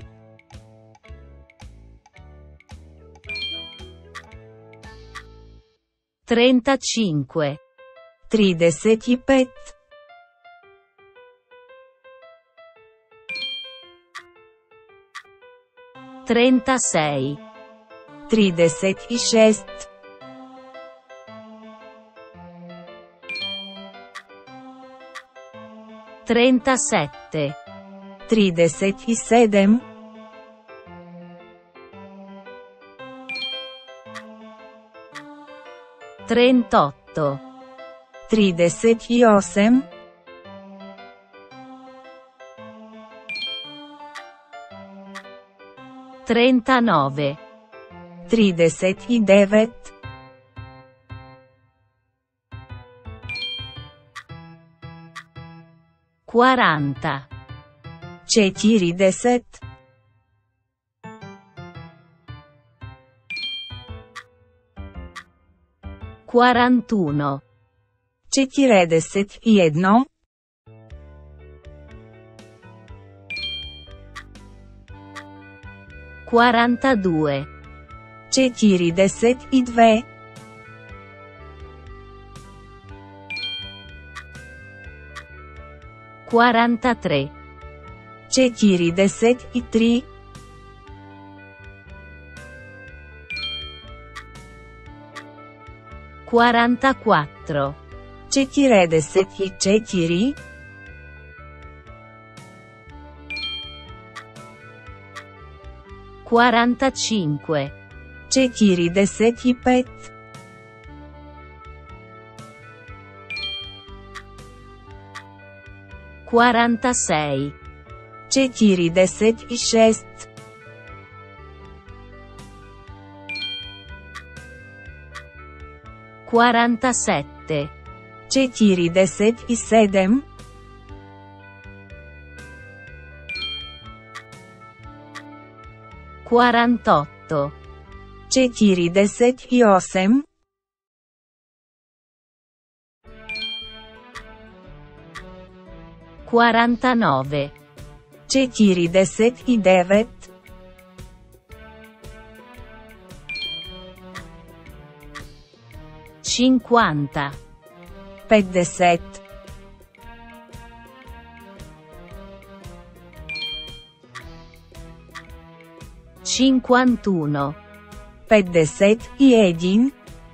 trentacinque, trideset i pet, trentasei, trideset i šest, trentasette, trideset i sedam, trentotto, trideset i osam, trentanove, trideset i devet, quaranta, četrdeset, quarantuno, četrdeset i jedno, quarantadue, četrdeset i dve, quarantatré, četrdeset i tri, quarantaquattro, četrdeset i četiri, quarantacinque, četrdeset i pet, quarantasei, četrdeset i šest, quarantasette, četrdeset i sedam, quarantotto, četrdeset i osam, quarantanove, četrdeset i devet, cinquanta, pedeset, cinquantuno, pedeset i jedan,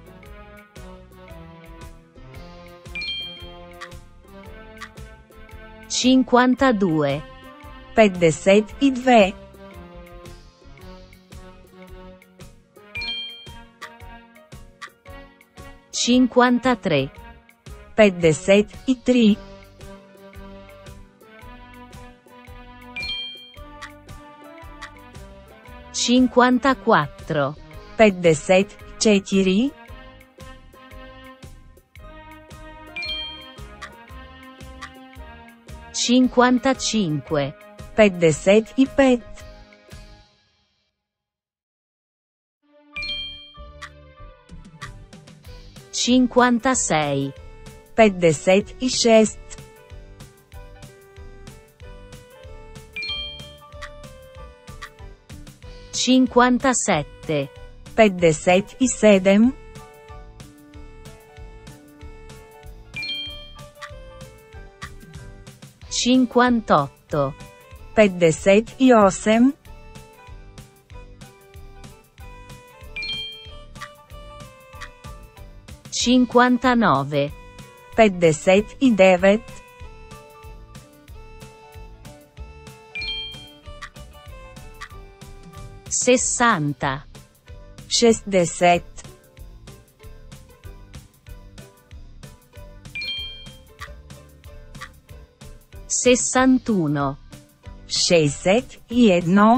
cinquantadue, pedeset i dve, cinquantatré, pedeset i tri, cinquantaquattro, pedeset i četiri, cinquantacinque, pedeset i pet, cinquantasei, pedeset i šest, cinquantasette, pedeset i sedam, cinquantotto, pedeset i osam, cinquantanove, pedeset i devet, sessanta, šestdeset, sessantuno, šezdeset i jedno,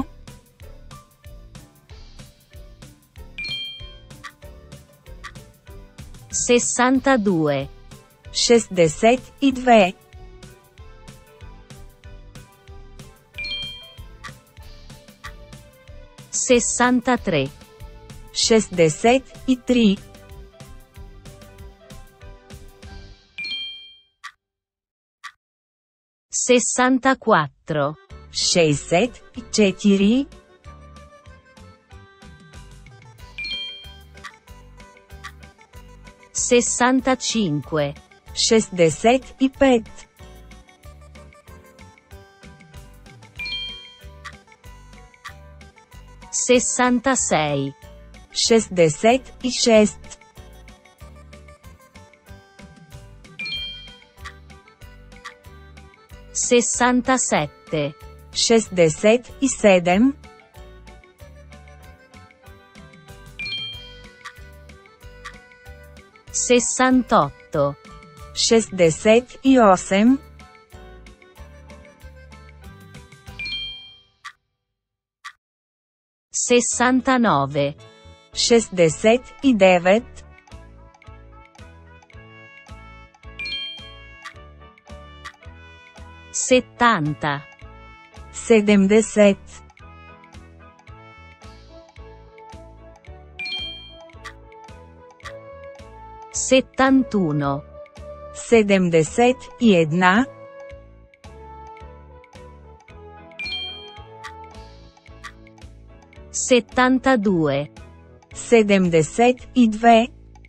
sessantadue, šezdeset i dve, sessantatré, šezdeset i tri, sessantaquattro, šezdeset i četiri, sessantacinque, šezdeset i pet, sessantasei, šezdeset i šest, sessantasette, šezdeset i sedam, sessantotto, šezdeset i osam, sessantanove, šezdeset i devet, settanta, sedemdeset, settantuno, sedemdeset i jedna, settantadue, sedemdeset i dve,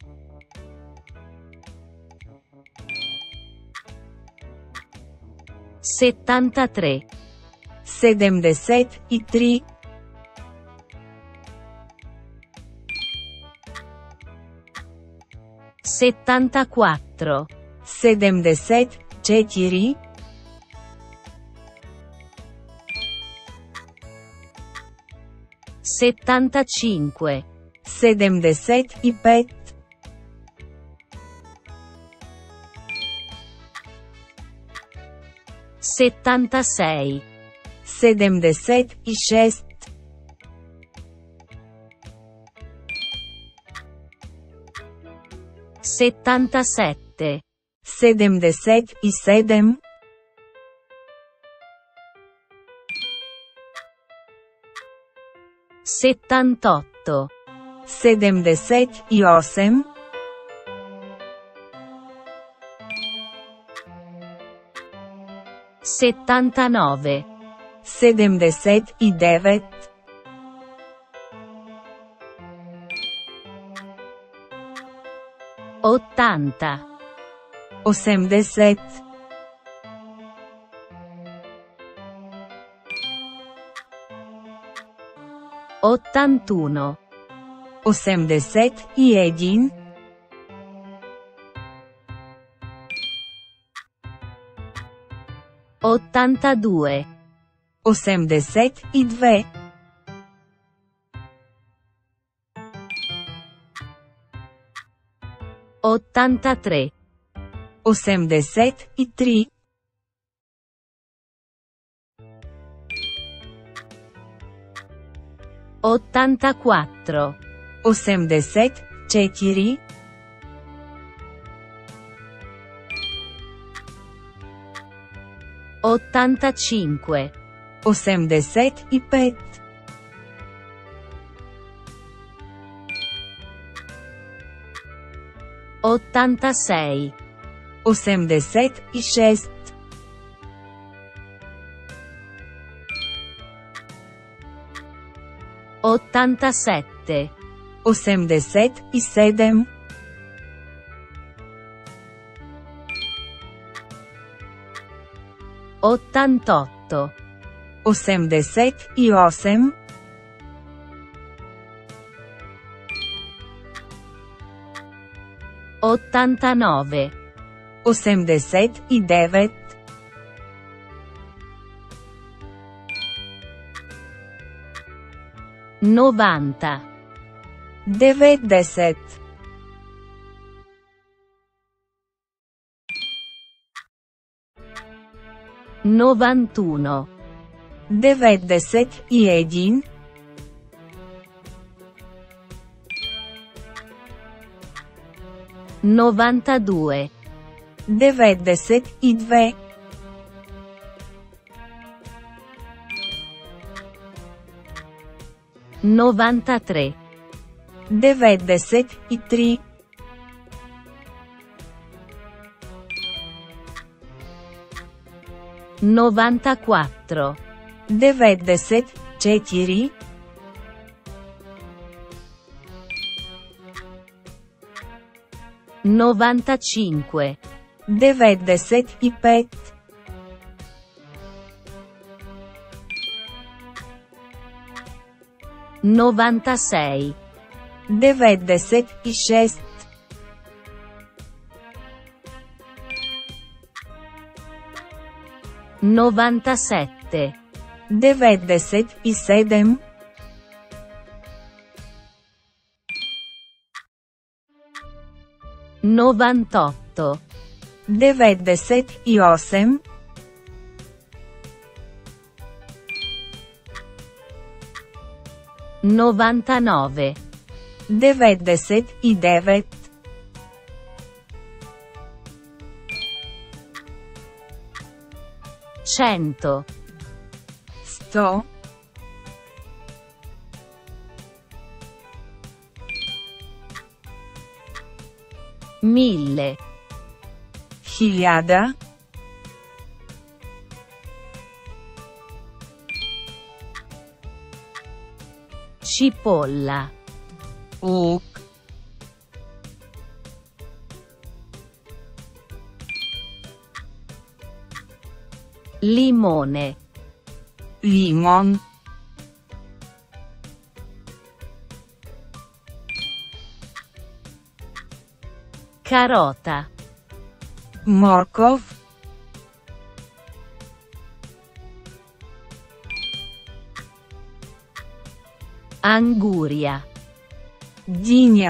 settantatré, sedemdeset i tri, settantaquattro, sedemdeset četiri, settantacinque, sedemdeset i pet, settantasei, sedemdeset i šest, settantasette, sedemdeset i sedam, settantotto, sedemdeset i osam, settantanove, sedemdeset i devet, ottanta, osemdeset, ottantuno, osemdeset i jedan, ottantadue, osemdeset i dve, ottantatré, osemdeset i tri, ottantaquattro, osemdeset četiri, ottantacinque, osemdeset i pet, ottantasei, osemdeset i šest, ottantasette, osemdeset i sedam, ottantotto, osemdeset i osam, ottantanove, osemdeset i devet, novanta, devetdeset, novantuno, devetdeset i jedan, novantadue, devetdeset i dve, novantatré, devetdeset i tri, novantaquattro, devetdeset četiri, novantacinque, devetdeset i pet, novantasei, devetdeset i šest, novantasette, devetdeset i sedam, novantotto, devetdeset i osam, novantanove, devetdeset i devet, cento, sto, mille, hiljada, cipolla, luk, limone, limon, carota, morkov, anguria, dinja,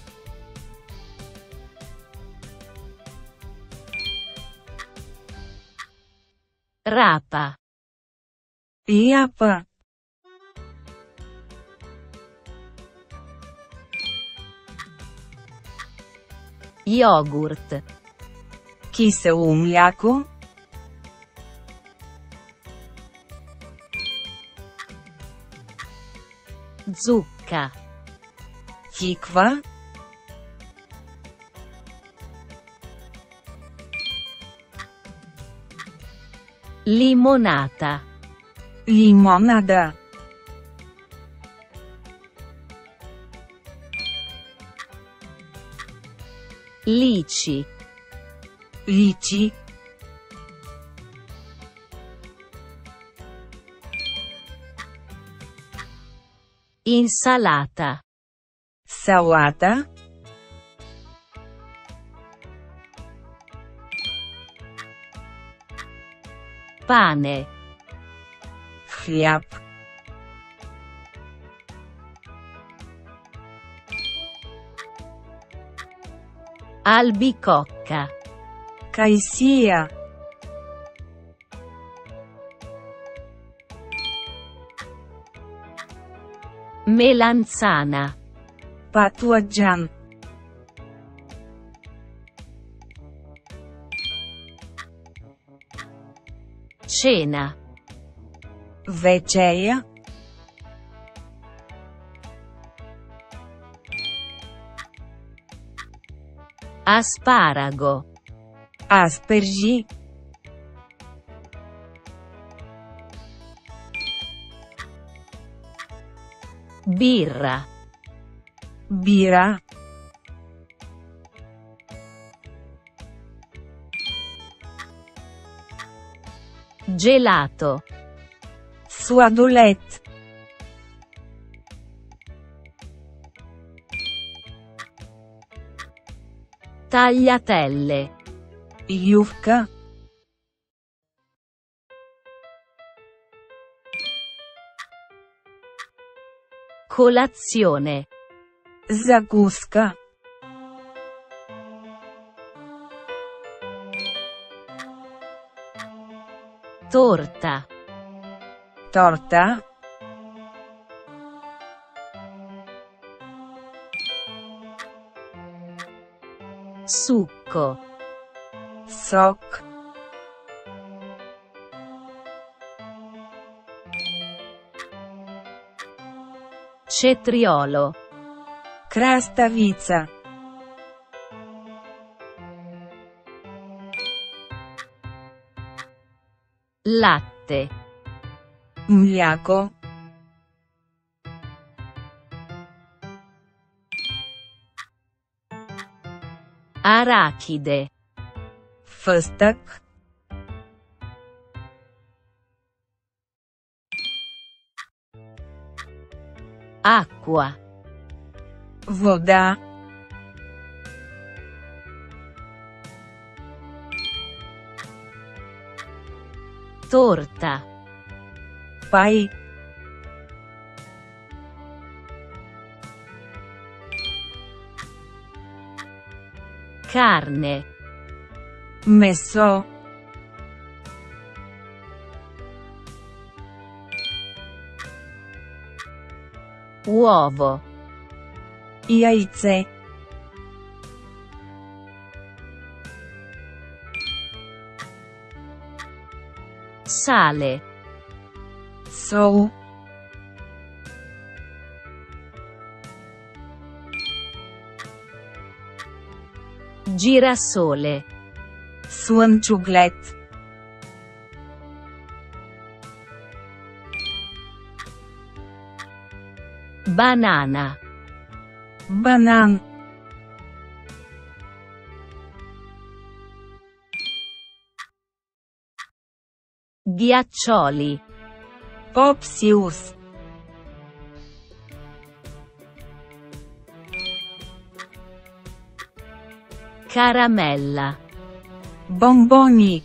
rapa, japa, yogurt, kiseo u mljaku, zucca, tikva, limonata, limonada, lici, liči, insalata, salata, pane, hljab, albicocca, kajsija, melanzana, patlıcan, cena, večerja, asparago, asperži, birra, bira, gelato, suadulet, tagliatelle, iuvka, colazione, zakuska, torta, torta, succo, sok, cetriolo, krastavica, latte, mliako, arachide, făstăc, acqua, voda, torta, pai, carne, meso, uovo, jajce, sale, sol, girasole, słonczuglet, banana, banan, ghiaccioli, popsius, caramella, bomboni,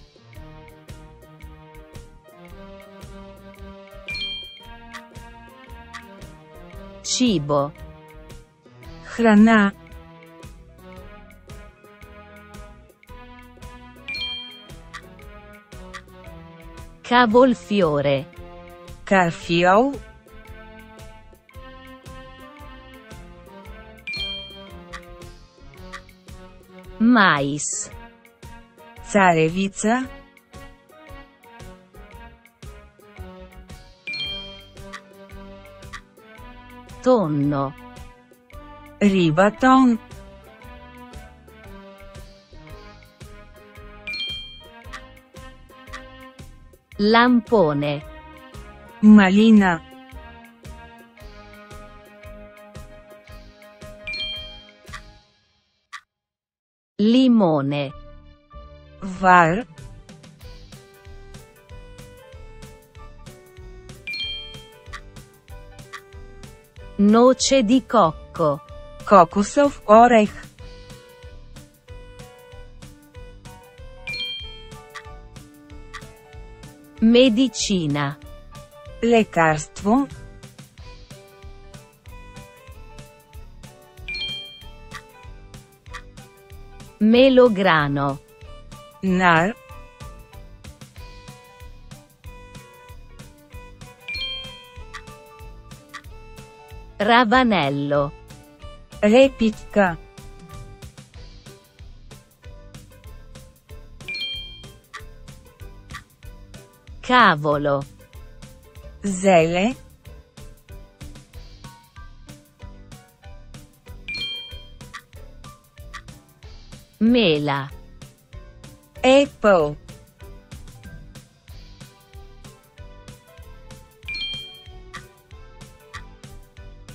cibo, hrana, cavolfiore, carfiol, mais, carevica, tonno, ribaton, lampone, malina, limone, var, noce di cocco, kokosov oreh, medicina, lekarstvo, melograno, nar, ravanello, repitka, cavolo, zele, mela, apple,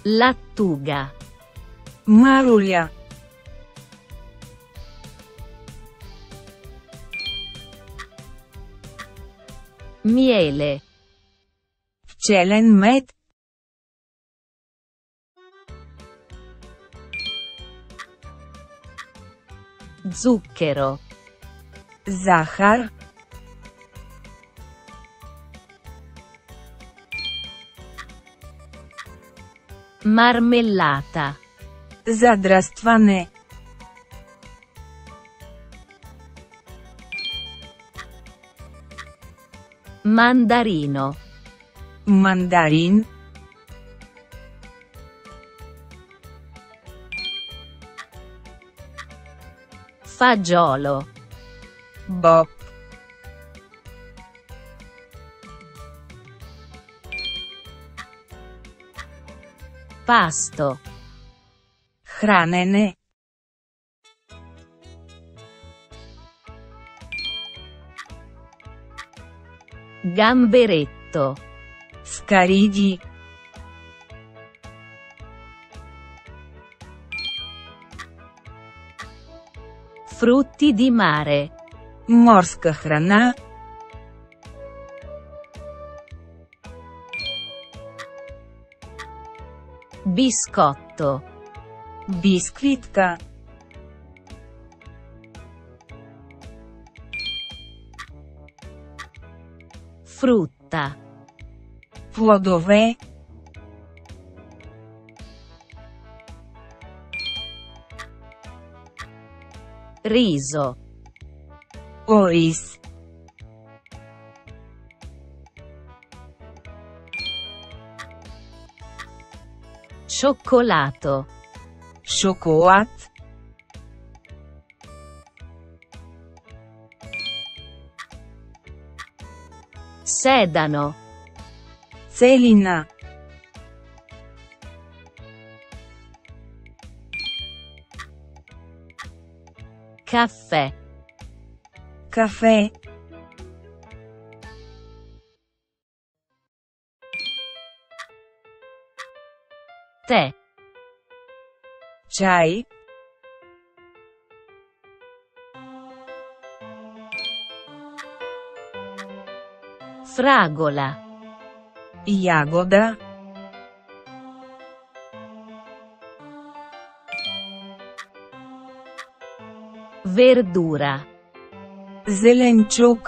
Lattuga. Marulia. Miele. Pčelen med. Zucchero. Zahar. Marmellata. Zadrastvane. Mandarino. Mandarin. Fagiolo. Bob. Pasto. Hranene. Gamberetto. Scaridi. Frutti di mare. Morska hrana. Biscotto. Biskvitka. Frutta. Plodove. Riso. Oris. Cioccolato. Šokolad. Sedano. Celina. Caffè. Caffè. Tè. Čaj. Fragola. Jagoda. Verdura. Zelenčuk.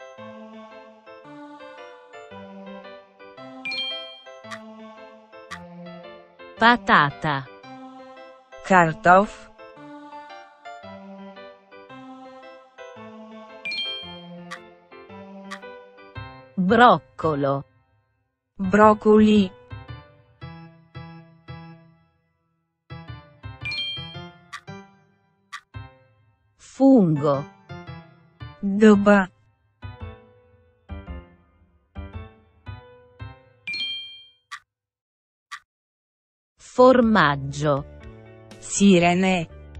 Patata. Kartof. Broccolo. Brokoli. Fungo. Dăba. Formaggio. Sirene.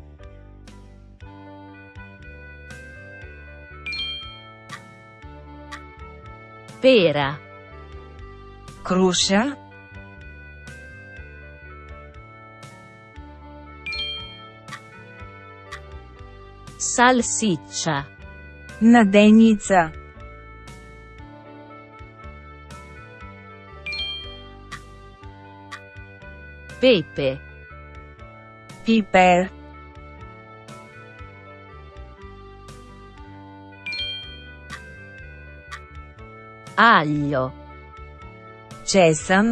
Pera. Kruša. Salsiccia. Nadenica. Pepe. Piper. Aglio. Česan.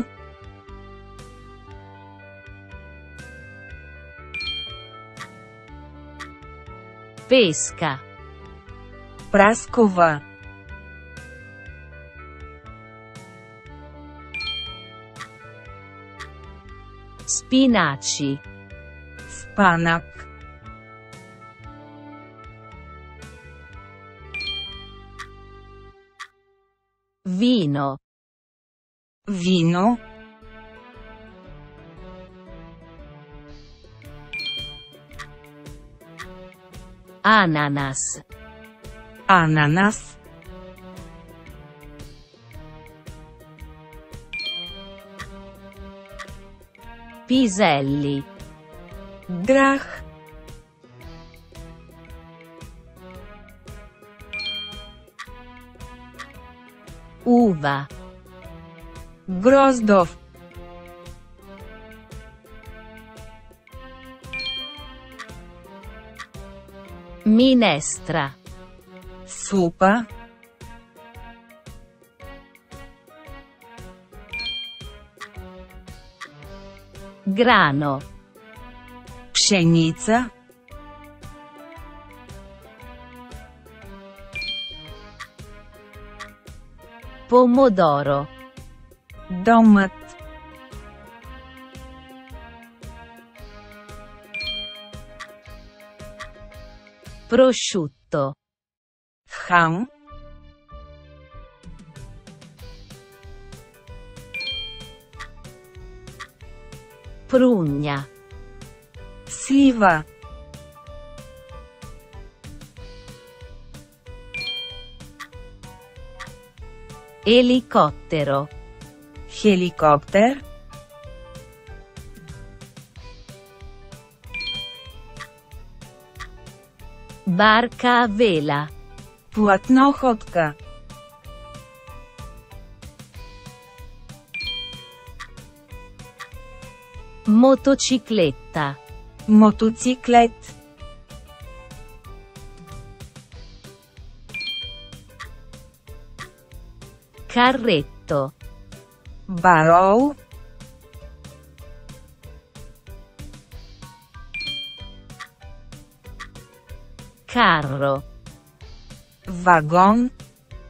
Pesca. Praskova. Spinaci. Spanak. Vino. Vino. Ananas. Ananas. Piselli. Grah. Uva. Grozdov. Minestra. Supa. Grano. Pšenica. Pomodoro. Domat. Prosciutto. Ham. Prugna. Sliva. Elicottero. Helikopter. Barca a vela. Платноходка. Motocicletta. Мотоциклет. Carretto. Бароу. Carro. Вагон.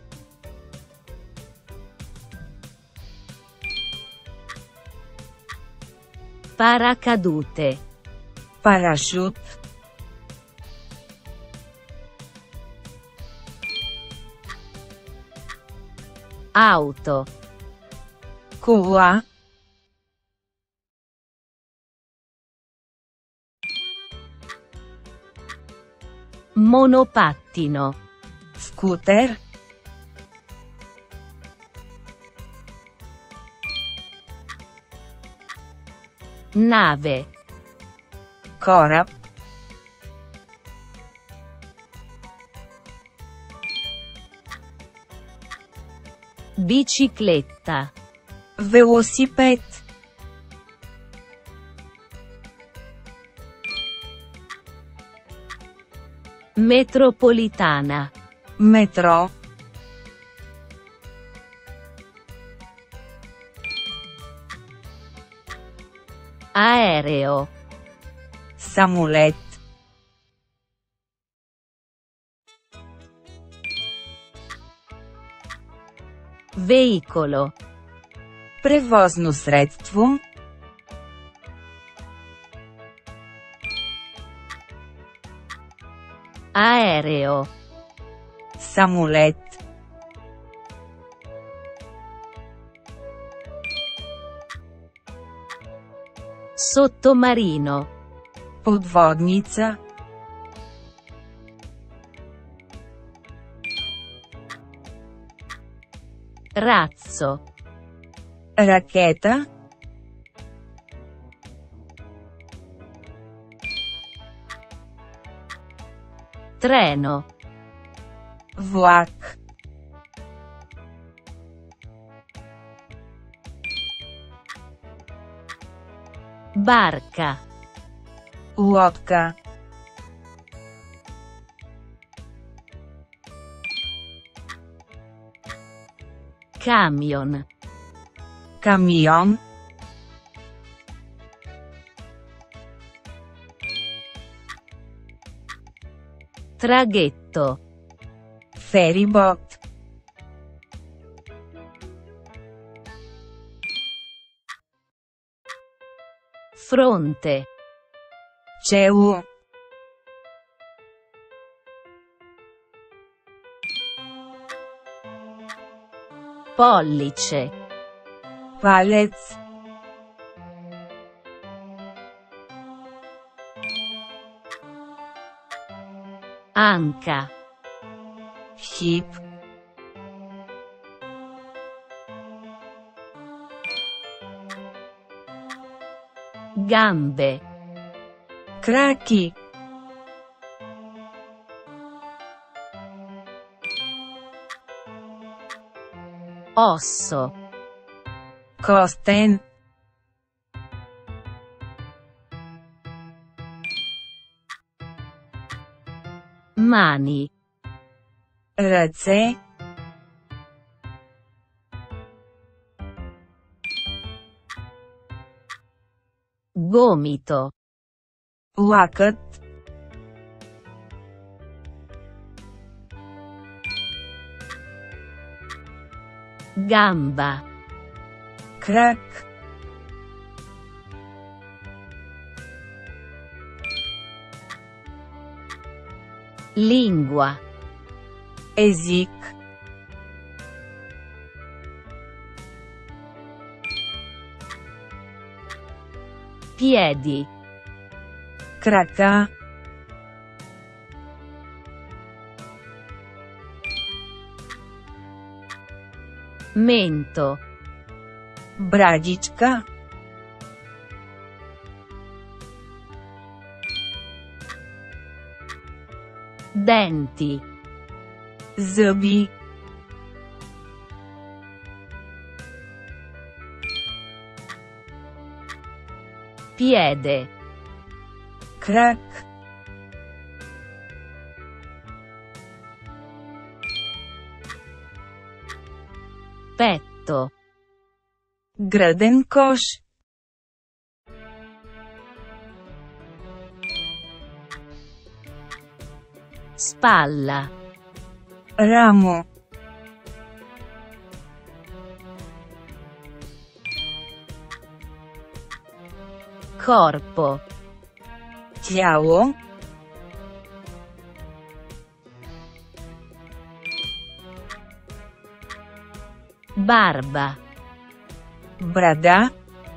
Paracadute. Парашют. Auto. Кола. Monopattino. Скутер. Nave. Кораб. Bicicletta. Велосипед. Metropolitana. Метро. Aereo. Самолет. Veicolo. Превозно средство. Aereo. Самолет. Sottomarino. Подводница. Razzo. Ракета. Treno. Влак. Barca. Лодка. Camion. Камион. Traghetto. Ферибот. Fronte. Чело. Pollice. Палец. Anca. Хип. gambe, Kraki. osso, Kosten. mani, Rățe. gomito, Lacăt. gamba, Crac. lingua, Ezic. piedi, Craca. mento, Bragicca. denti, Zăbi. piede, Crac. petto, Grădencoș. spalla, Ramo. corpo, Ciao. barba, Brada.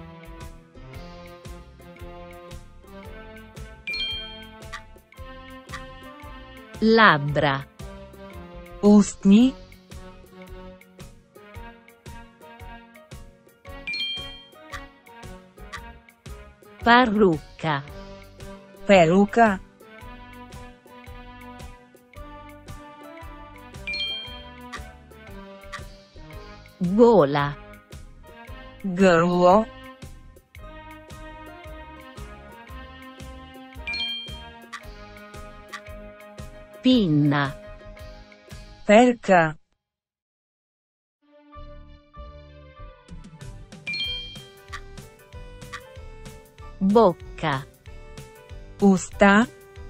labbra, Ustni. parrucca, Peruca. gola, Gârlo. pinna, Perca. bocca, Usta.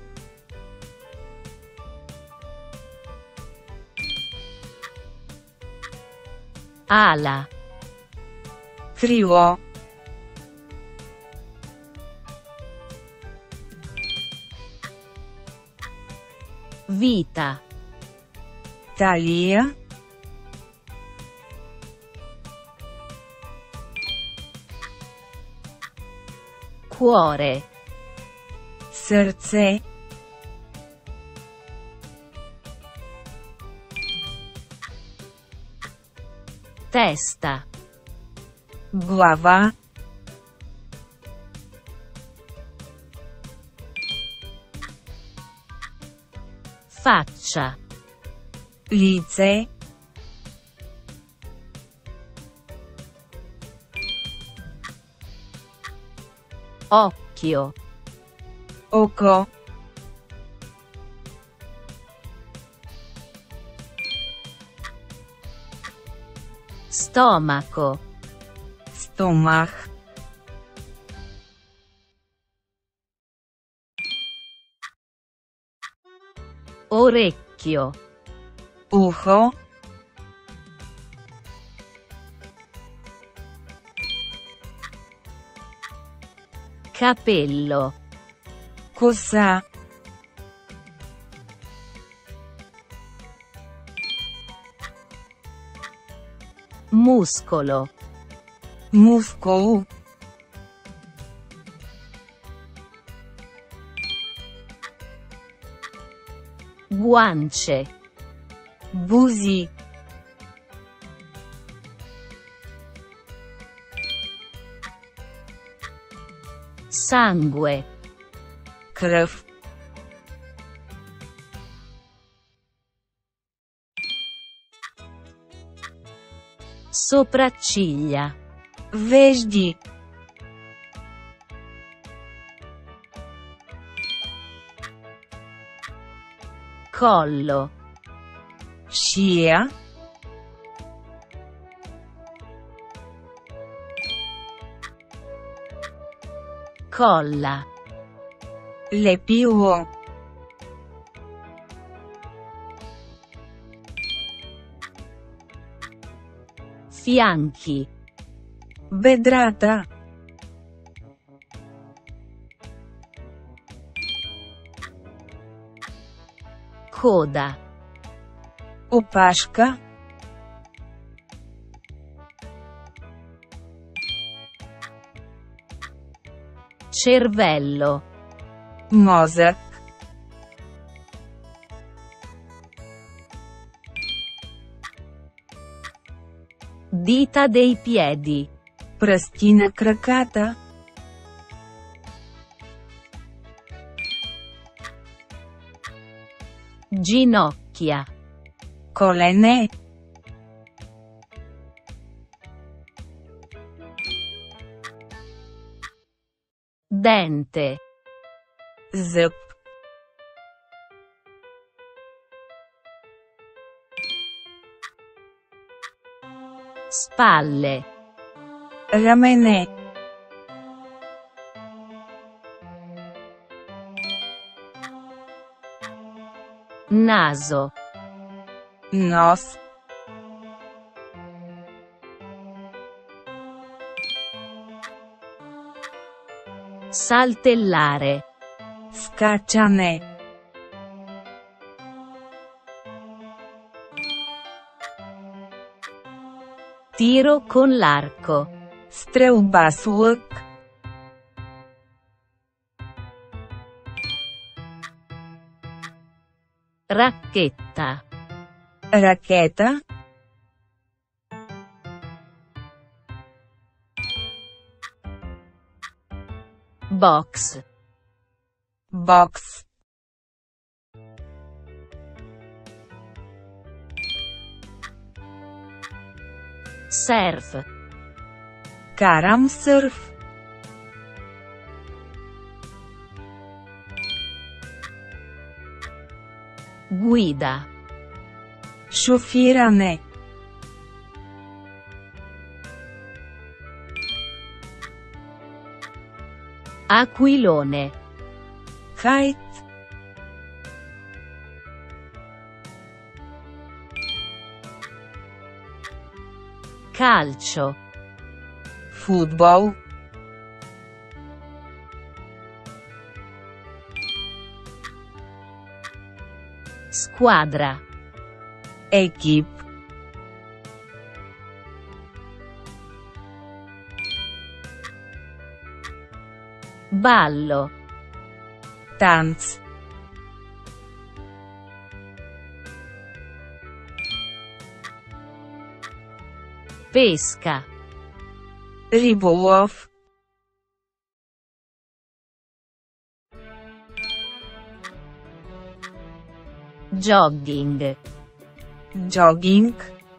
ala, Crilo. vita, Talia. cuore, Srce. testa, Glava. faccia, Lice. occhio, Oko. stomaco, Stomach. orecchio, Uho. capello, Cosa. muscolo, Muscolo. guance, Buzi. Sangue. Кръв. Sopracciglia. Вежди. Collo. Шия. Colla. Лепило. Fianchi. Бедрата. Coda. Опашка. Cervello. Мозък. Dita dei piedi. Пръсти на краката. Ginocchia. Колене. Dente. Зъб. Spalle. Рамене. Naso. Нос. Saltellare. Скачане. Tiro con l'arco. Стрелба с лък. Racchetta. Ракета. Box. Бокс. Surf. Карам сърф. Guida. Шофиране. Aquilone. Хайт. Calcio. Футбол. Squadra. Екип. Ballo. Танц. Pesca. Риболов. Jogging. Джогинг.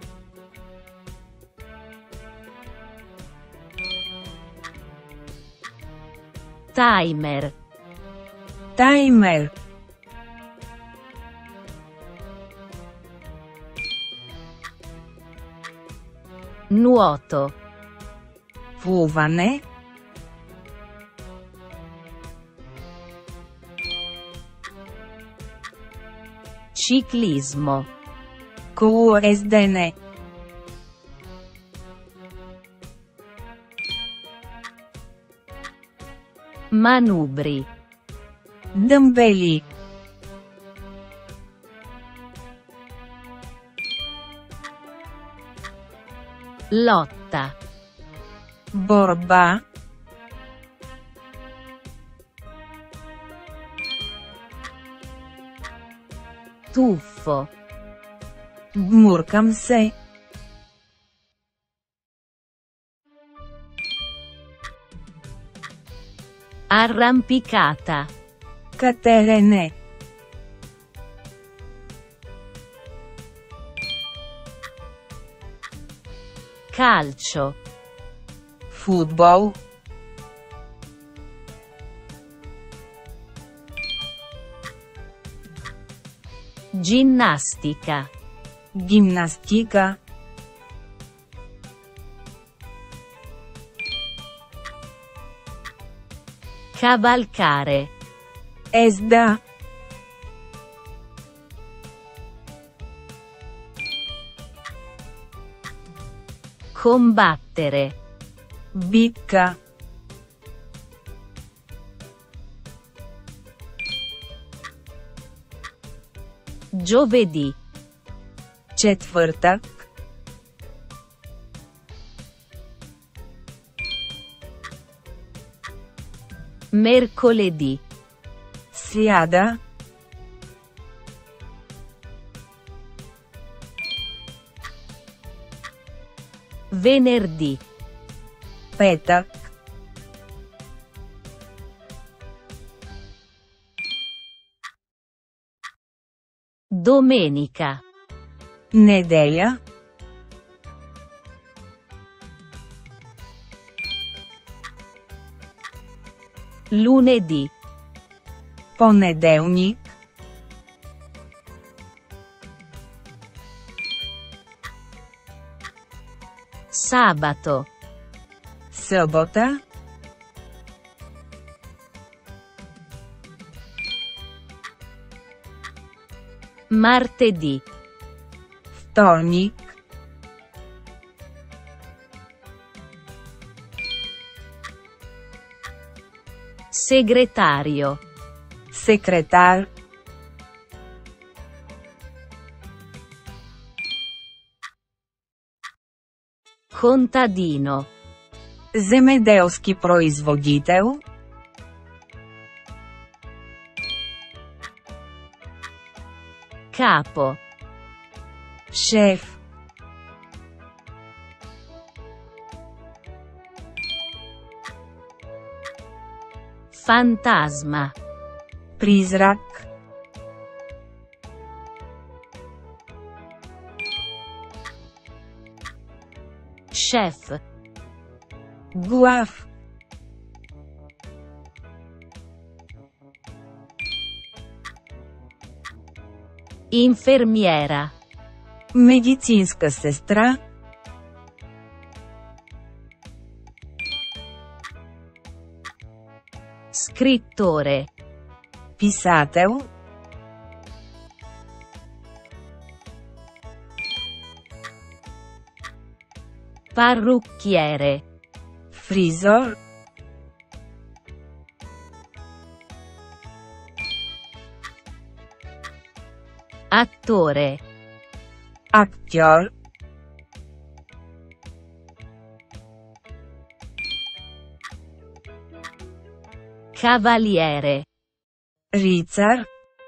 Timer. Таймер. Nuoto. Плуване. Ciclismo. Колоездене. Manubri. Дъмбели. Lotta. Борба. Tuffo. Гмуркам се. Arrampicata. Катерене. Calcio. Футбол. Ginnastica. Гимнастика. Cavalcare. Езда. Combattere. Битка. Giovedì. Четвъртък. Mercoledì. Сряда. Venerdì. Петък. Domenica. Неделя. Lunedì. Понеделник. Sabato. Събота. Martedì. Вторник. Segretario. Секретар. Contadino. Земеделски производител. Capo. Шеф. Fantasma. Призрак. Chef. Глав. Infermiera. Медицинска сестра. Scrittore. Писател. Parrucchiere. Фризор. Attore. Актьор. Cavaliere. Рицар.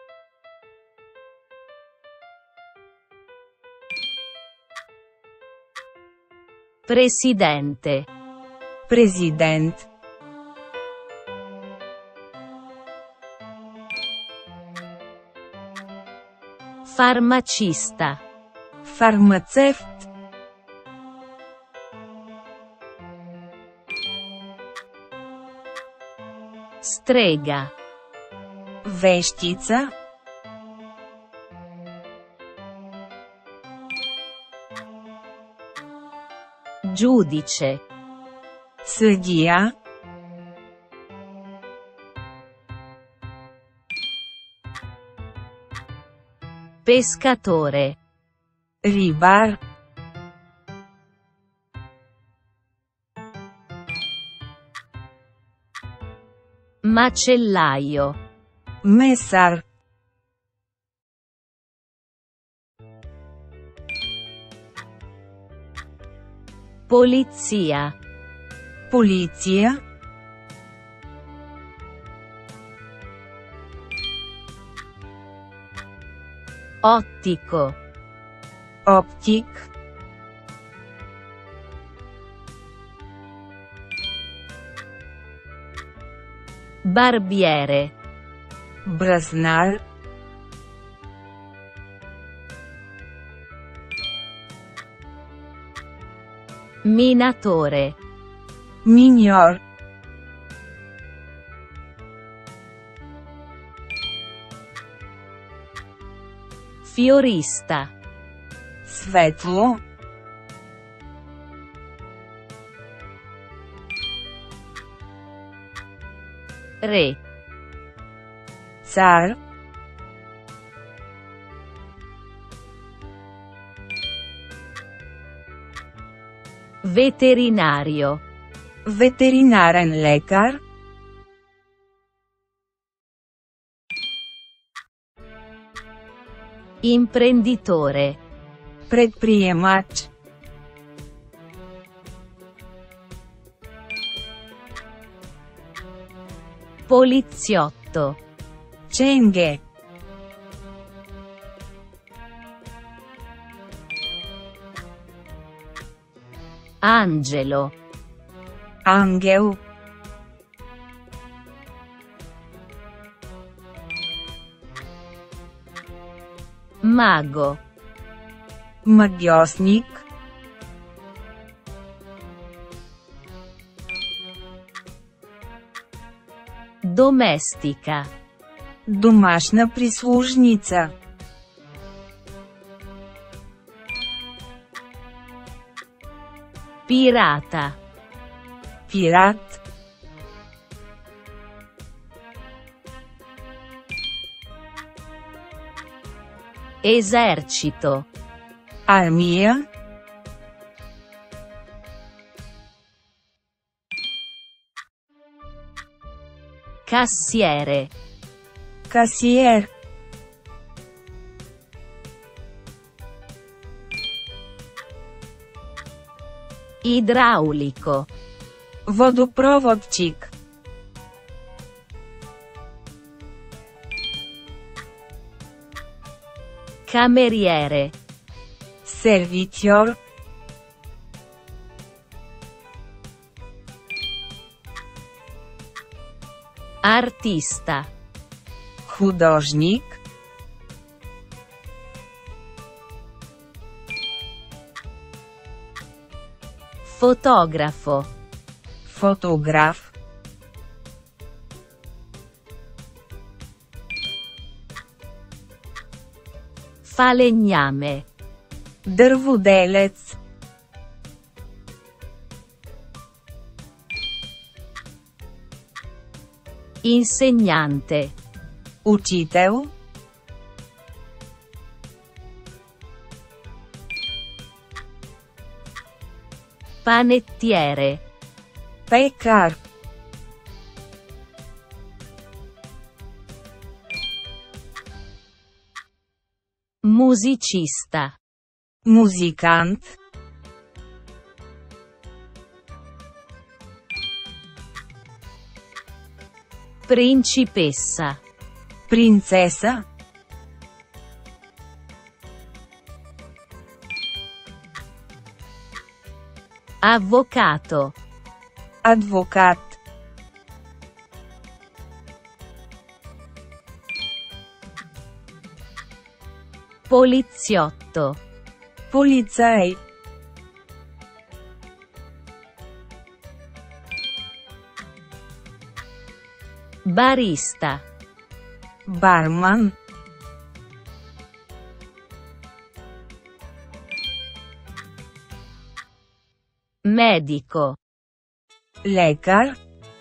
Presidente. Президент. Farmacista. Фармацевт. Strega. Вещица. Giudice. Съдия. Pescatore. Рибар. Macellaio. Месар. Polizia. Полиция. Ottico. Оптик. Barbiere. Brăznar. Minatore. Minior. Fiorista. Svetlo. Re. Car. Veterinario. Veterinaren lekar. Imprenditore. Предприемач. Poliziotto. Cenghe. Angelo. Anghel. Mago. Maghiosnik. Domestica. Домашна прислужница. Pirata. Пират. Esercito. Армия. Cassiere. Кассиер. Idraulico. Водопроводчик. Cameriere. Сервитьор. Artista. Художник. Fotografo. Фотограф. Falegname. Дърводелец. Insegnante. Учител. Panettiere. Пекар. Musicista. Музикант. Principessa. Принцеса. Avvocato. Адвокат. Poliziotto. Полицай. Barista. Барман. Medico. Лекар.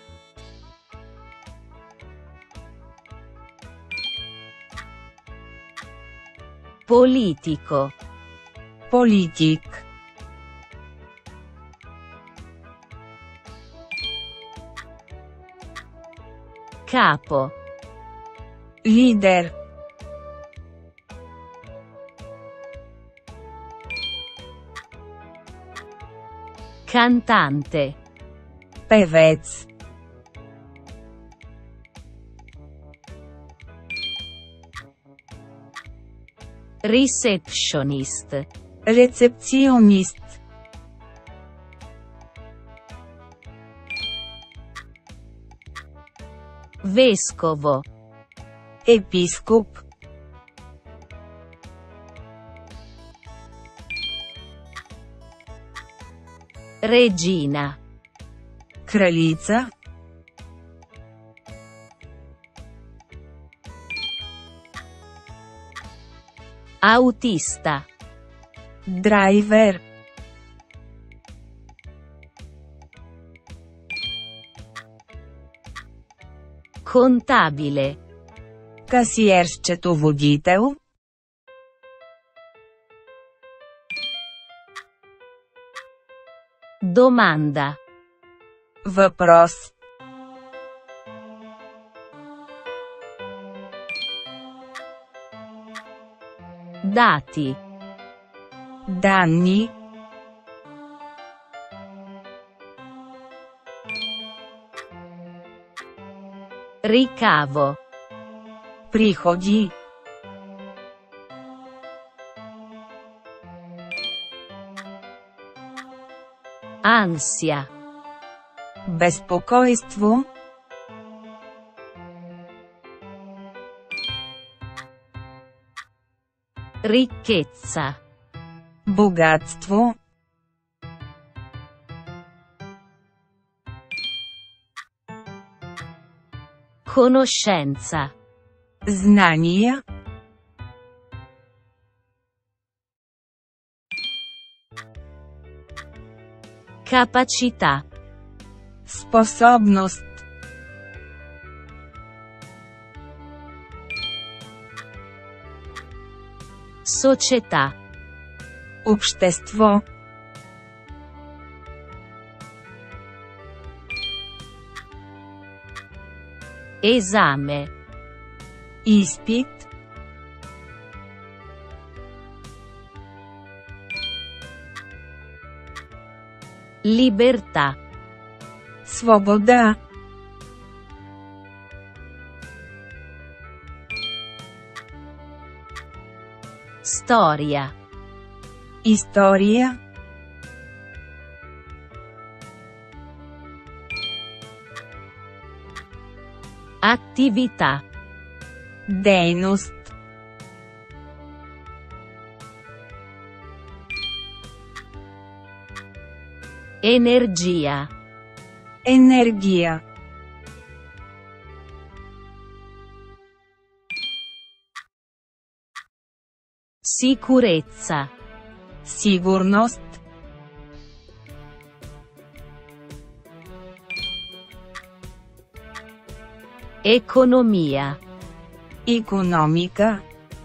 Politico. Политик. Capo. Лидер. Cantante. Певец. Receptionist. Рецепционист. Vescovo. Episcop. Regina. Кралица. Autista. Driver. Contabile. Касиер-счетоводител. Domanda. Въпрос. Dati. Данни. Ricavo. Приходи. Ansia. Безпокойство. Ricchezza. Богатство. Conoscenza. Знания. Capacità. Способност. Società. Общество. Esame. Изпит. Libertà. Свобода. Storia. История. Attività. Дейност. Energia. Енергия. Sicurezza. Сигурност. Economia. Икономика.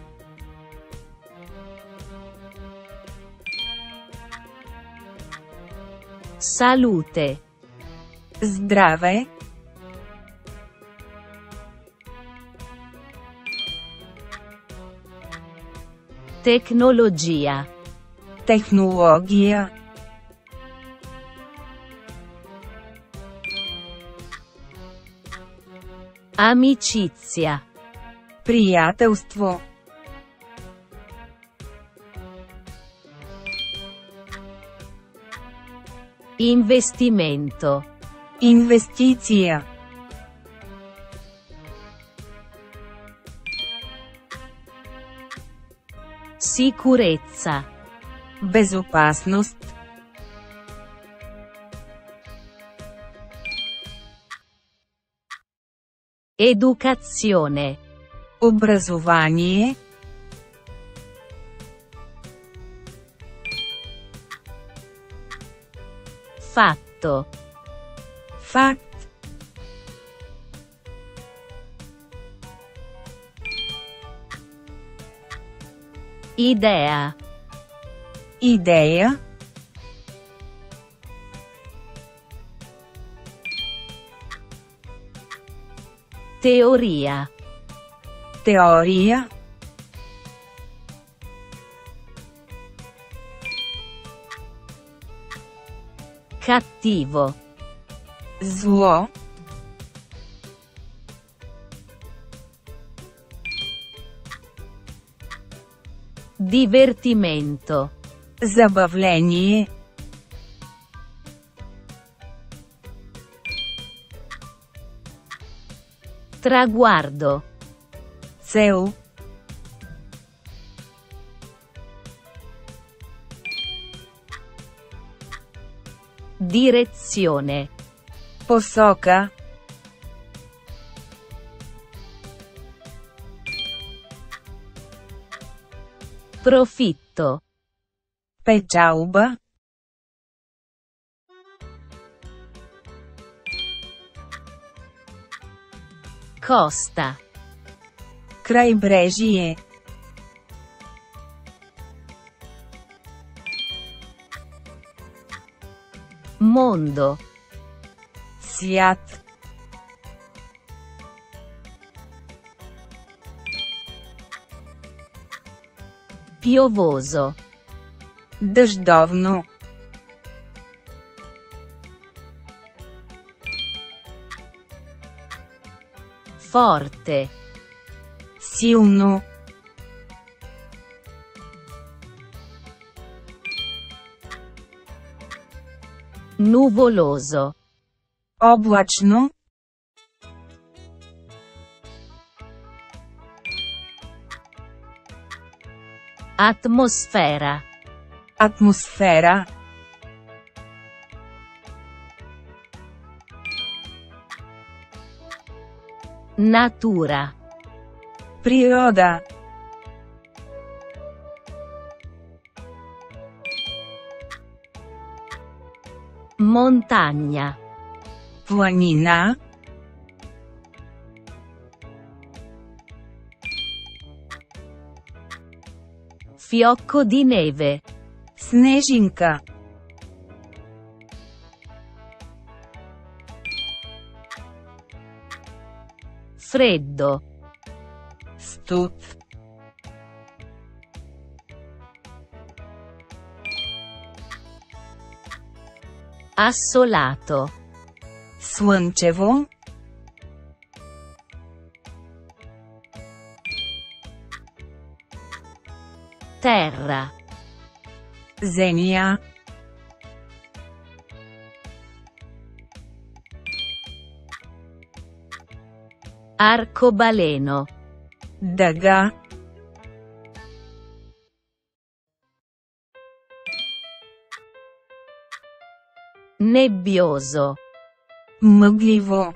Salute. Здраве. Tecnologia. Технология. Amicizia. Приятелство. Investimento. Инвестиция. Sicurezza. Безопасност. Educazione. Образование. Fatto. Факт. Idea. Идея. Teoria. Теория. Cattivo. Зло. Divertimento. Забавление. Traguardo. Cel. Direzione. Посока. Profitto. Печалба. Costa. Крайбрежие. Mondo. Свят. Piovoso. Дъждовно. Forte. Силно. Nuvoloso. Облачно. Atmosfera. Атмосфера. Natura. Природа. Montagna. Планина. Fiocco di neve. Снежинка. Freddo. Студ. Assolato. Слънчево. Terra. Земя. Arcobaleno. Дъга. Nebbioso. Мъгливо.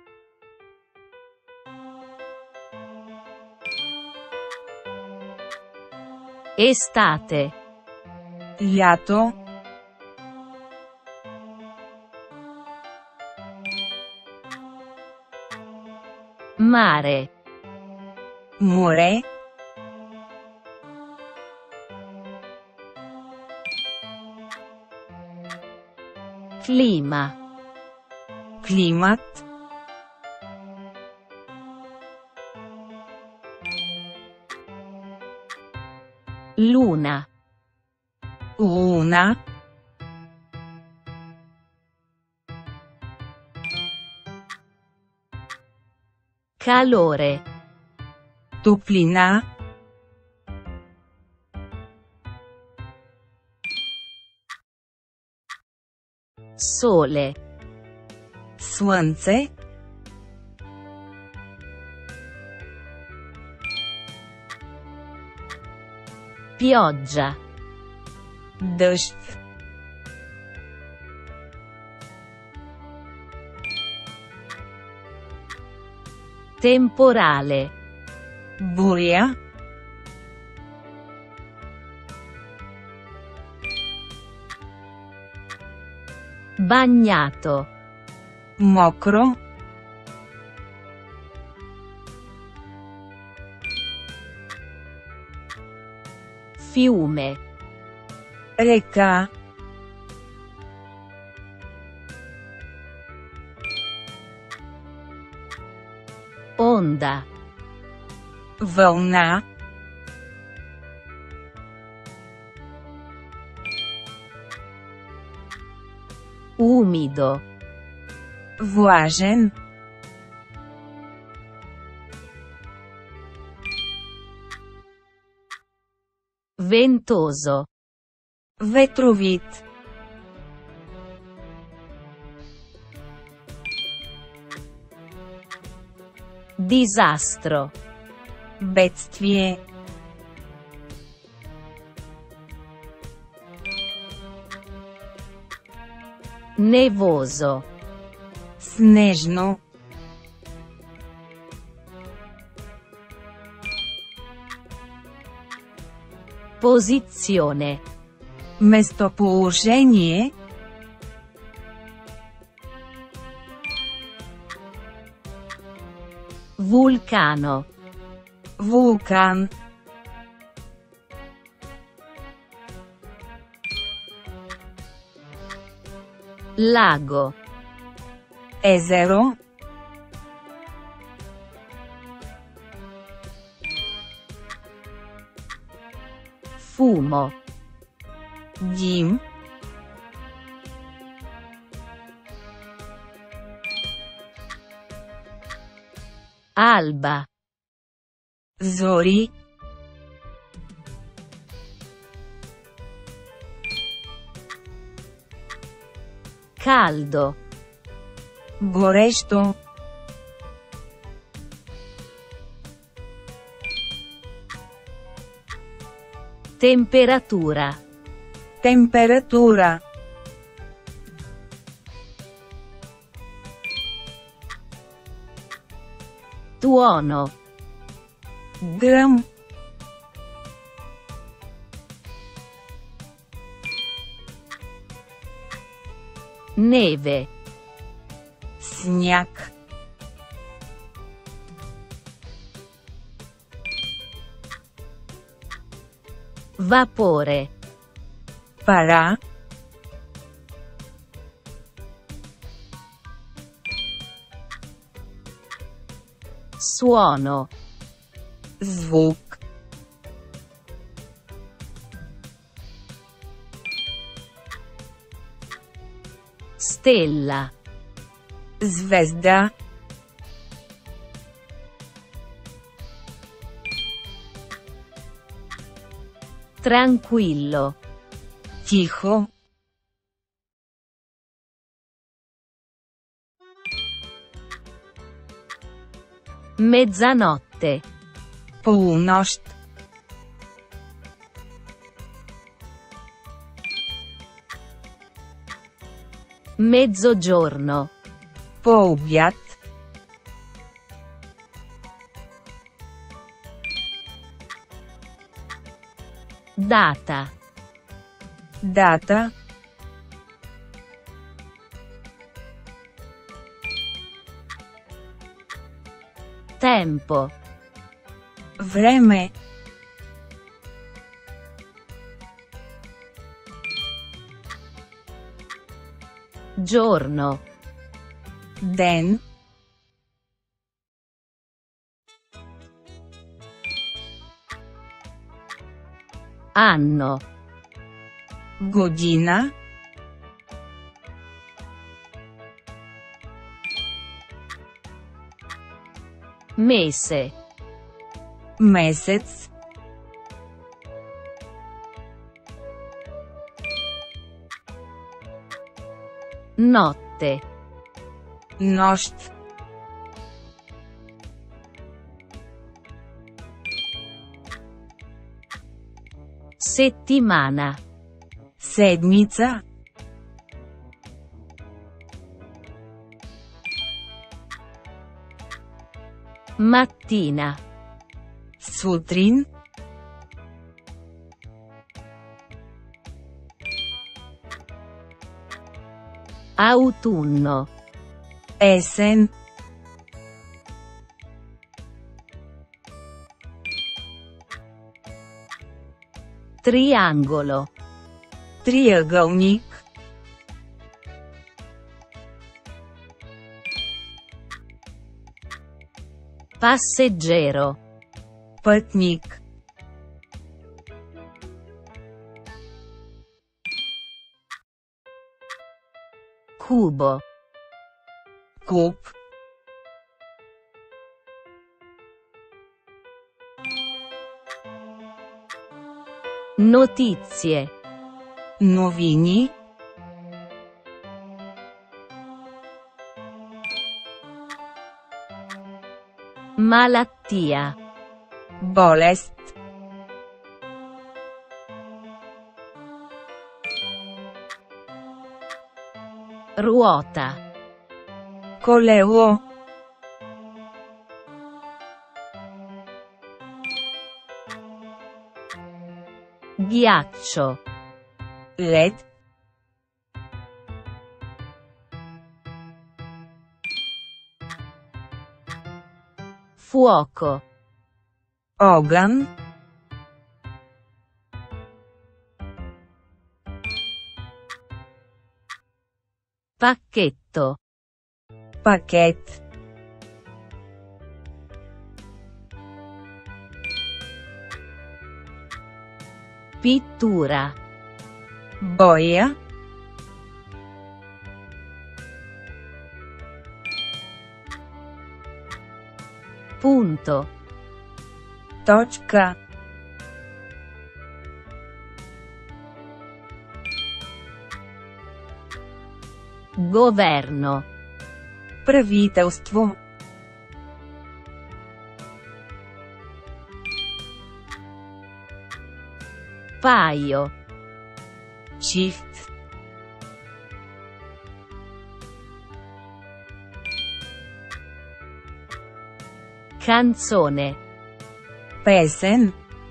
Estate. Лято. Mare. Море. Clima. Климат. Luna. Луна. Calore. Топлина. Sole. Слънце. Pioggia. Дъжд. Temporale. Буря. Bagnato. Мокро. Fiume. Река. Onda. Вълна. Umido. Влажен. Ventoso. Ветровит. Disastro. Бедствие. Nevoso. Снежно. Posizione. Местоположение. Vulcano. Вулкан. Lago. Езеро. Fumo. Дим. Alba. Зори. Caldo. Горещо. Temperatura. Температура. Tuono. Гръм. Neve. Сняг. Vapore. Пара. Suono. Звук. Stella. Звезда. Tranquillo. Тихо. Mezzanotte. Полунощ. Mezzogiorno. По обяд. Data. Дата. Tempo. Време. Giorno. Ден. Anno. Година. Mese. Месец. Notte. Нощ. Settimana. Седмица. Mattina. Сутрин. Autunno. Есен. Triangolo. Триъгълник. Passeggero. Пътник. Cubo. Куб. Notizie. Новини. Malattia. Bolest. Ruota. Coleo. Ghiaccio. Led. Fuoco. Ogan. Pacchetto. Paquet. Pittura. Boia. Punto. Točka. Governo. Правителство. Paio. Чифт. Canzone. Песен.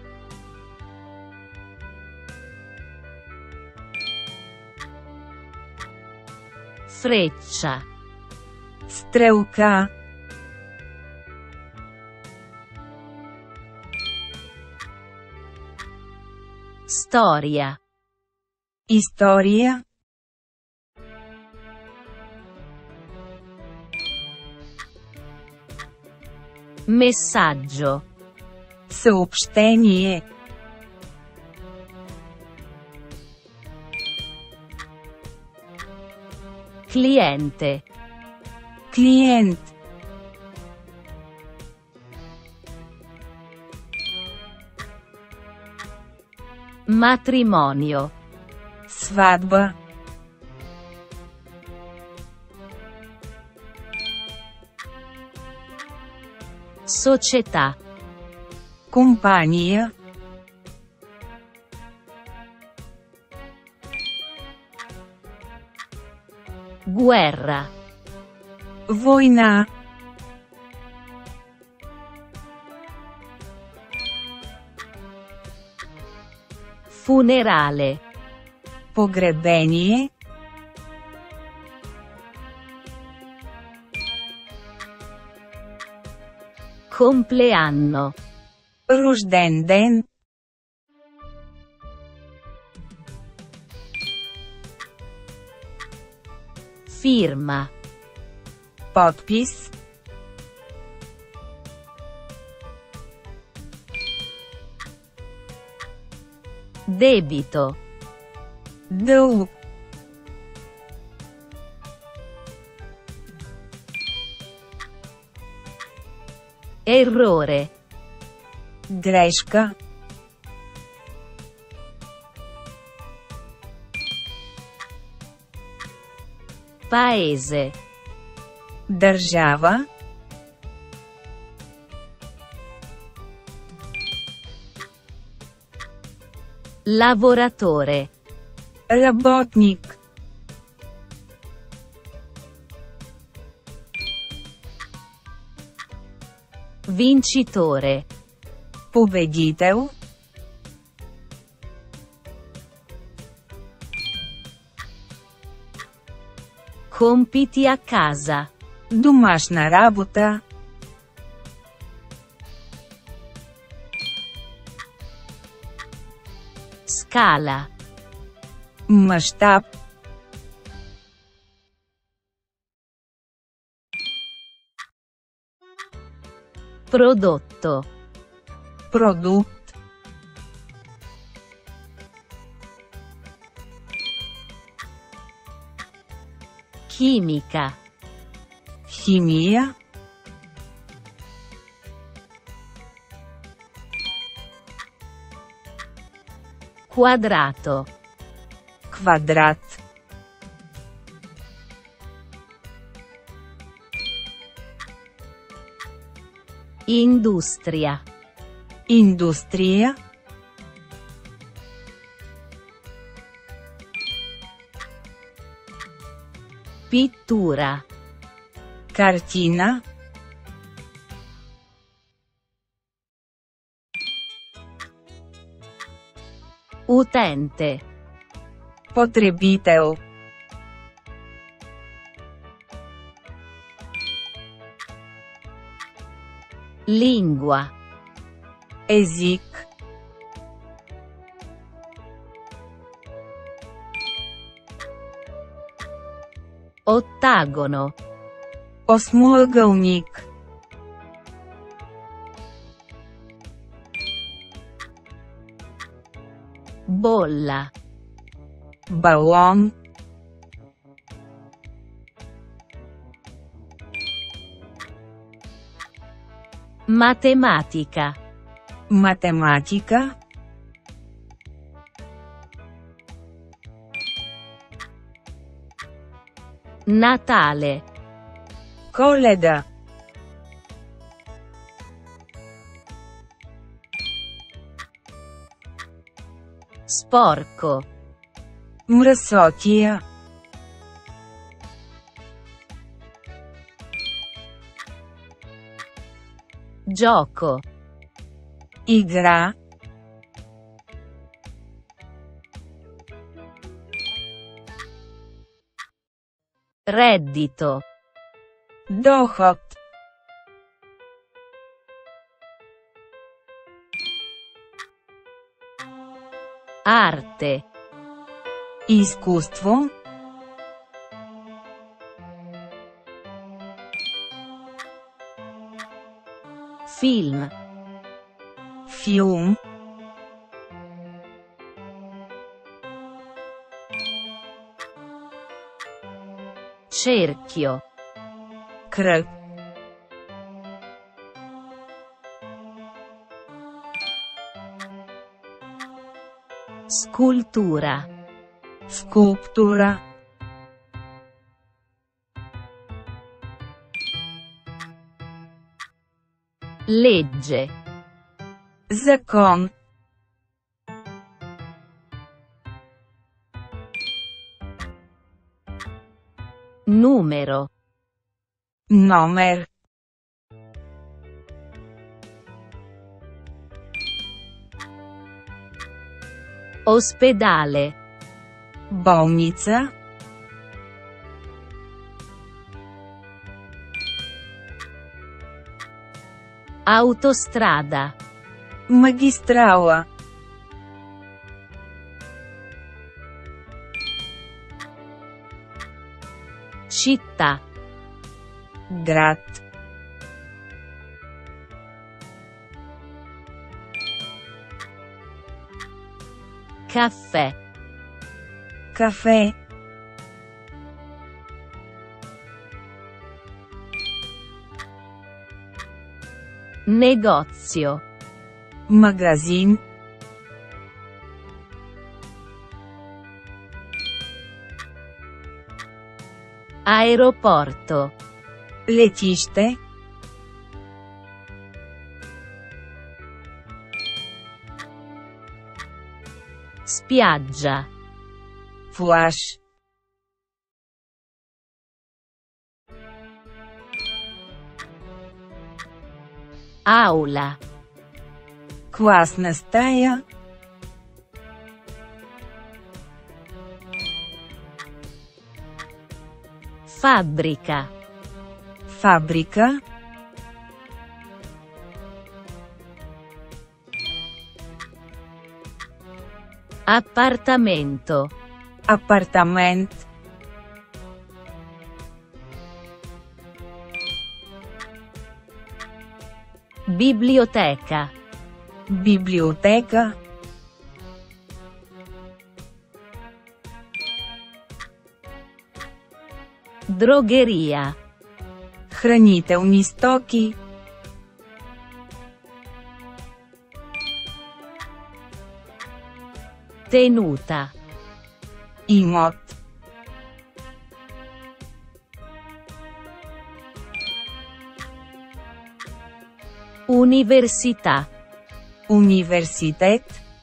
Freccia. Стрелка. Storia. История. Messaggio. Съобщение. Cliente. Клиент. Matrimonio. Сватба. Società. Компания. Guerra. Война. Funerale. Погребение. Compleanno. Рожден ден. Firma. Подпис. Debito. Дълг. Errore. Грешка. Paese. Държава. Lavoratore. Работник. Vincitore. Победител. Compiti a casa. Домашна работа. Scala. Мащаб. Prodotto. Продукт. Chimica. Химия. Quadrato. Квадрат. Industria. Industria. Pittura. Cartina. Utente. Potrебitел. Lingua. Език. Ottagono. Осмоъгълник. Bolla. Балон. Matematica. Математика. Natale. Коледа. Sporco. Мръсотия. Gioco. Игра. Reddito. Доход. Arte. Изкуство. Film. Филм. Cerchio. Кръг. Scultura. Скулптура. Legge. Закон. Numero. Номер. Ospedale. Болница. Autostrada. Магистрала. Città. Град. Caffè. Кафе. Negozio. Магазин. Aeroporto. Летище. Spiaggia. Плаж. Aula. Класна стая. Fabbrica. Фабрика. Appartamento. Апартамент. Biblioteca. Библиотека. Drogheria. Хранителни стоки. Tenuta. Имот. Università. Universitet.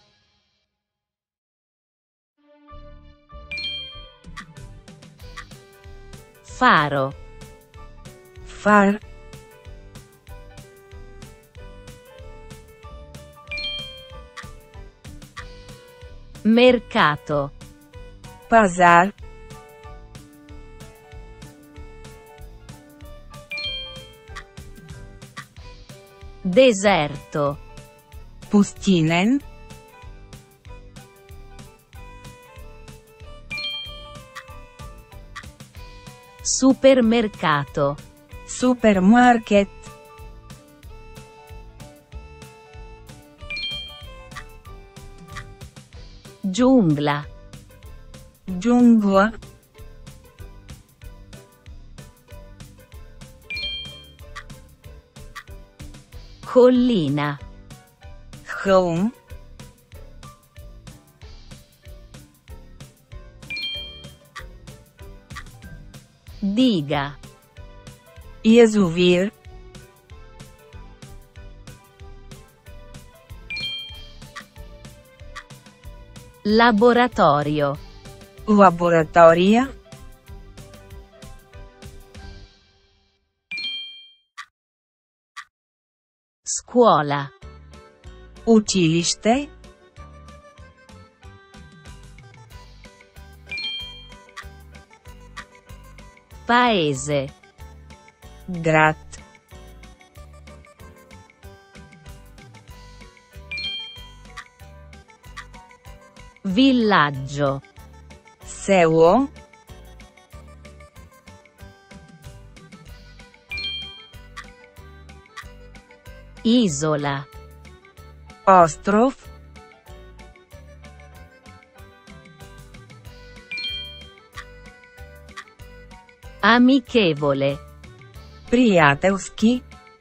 Faro. Far. Mercato. Pazar. Deserto. Pustinen. Supermercato. Supermarket. Giungla. Giungla. Collina. Home. Diga. Iezuvir. Laboratorio. Laboratoria. Scuola. Училище. Paese. Град. Villaggio. Село. Isola. Остров. Amichevole. Приятелски.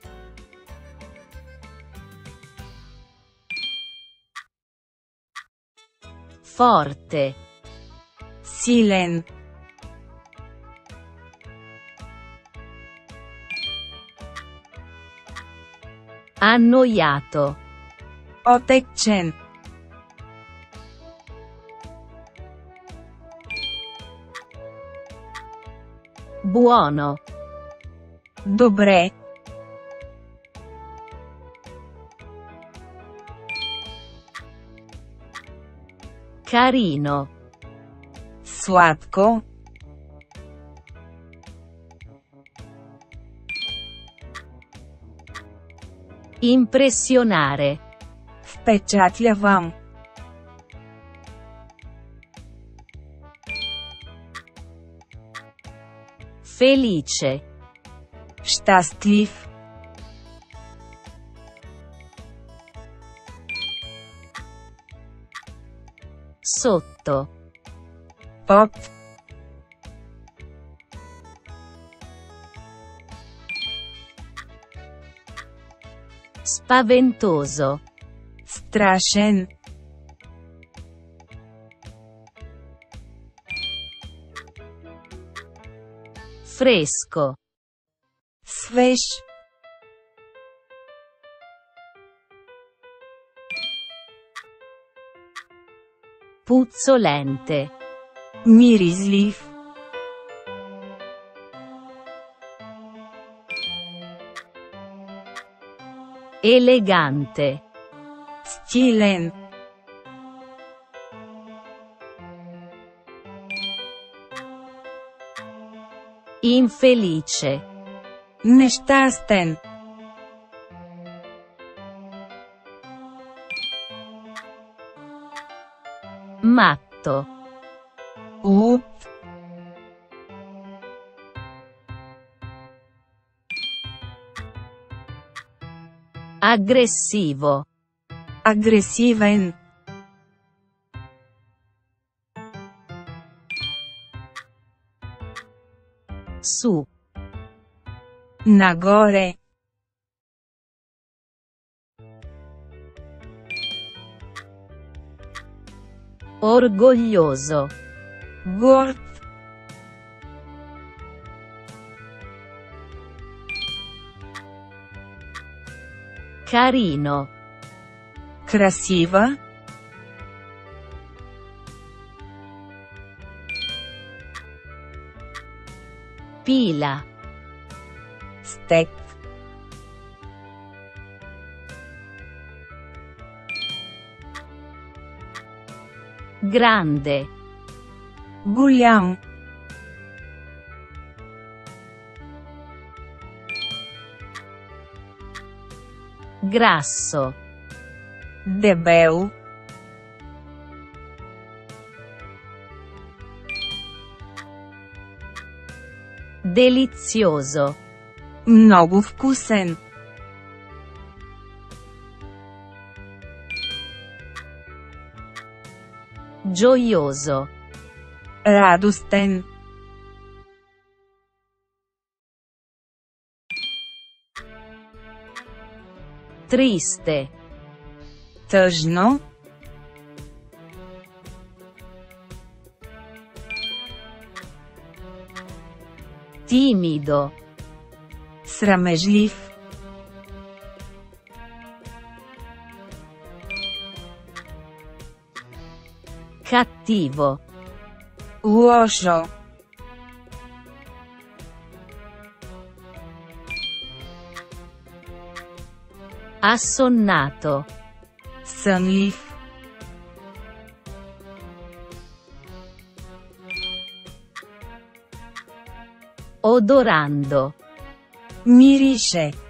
Forte. Силен. Annoiato. Отекчен. Buono. Добре. Carino. Сладко. Impressionare. Впечатлявам. Felice. Щастлив. Sotto. Под. Spaventoso. Страшен. Fresco. Свеж. Puzzolente. Миризлив. Elegante. Стилен. Infelice. Нещастен. Matto. Луд. Aggressivo. Агресивен. Su. Нагоре. Orgoglioso. Горд. Carino. Красиво. Pila. Стек. Grande. Голям. Grasso. Дебел. Delizioso. Много вкусен. Gioioso. Радостен. Triste. Тъжно. Timido. Срамежлив. Cattivo. Лошо. Assonnato. Сънлив. Odorando. Мирише.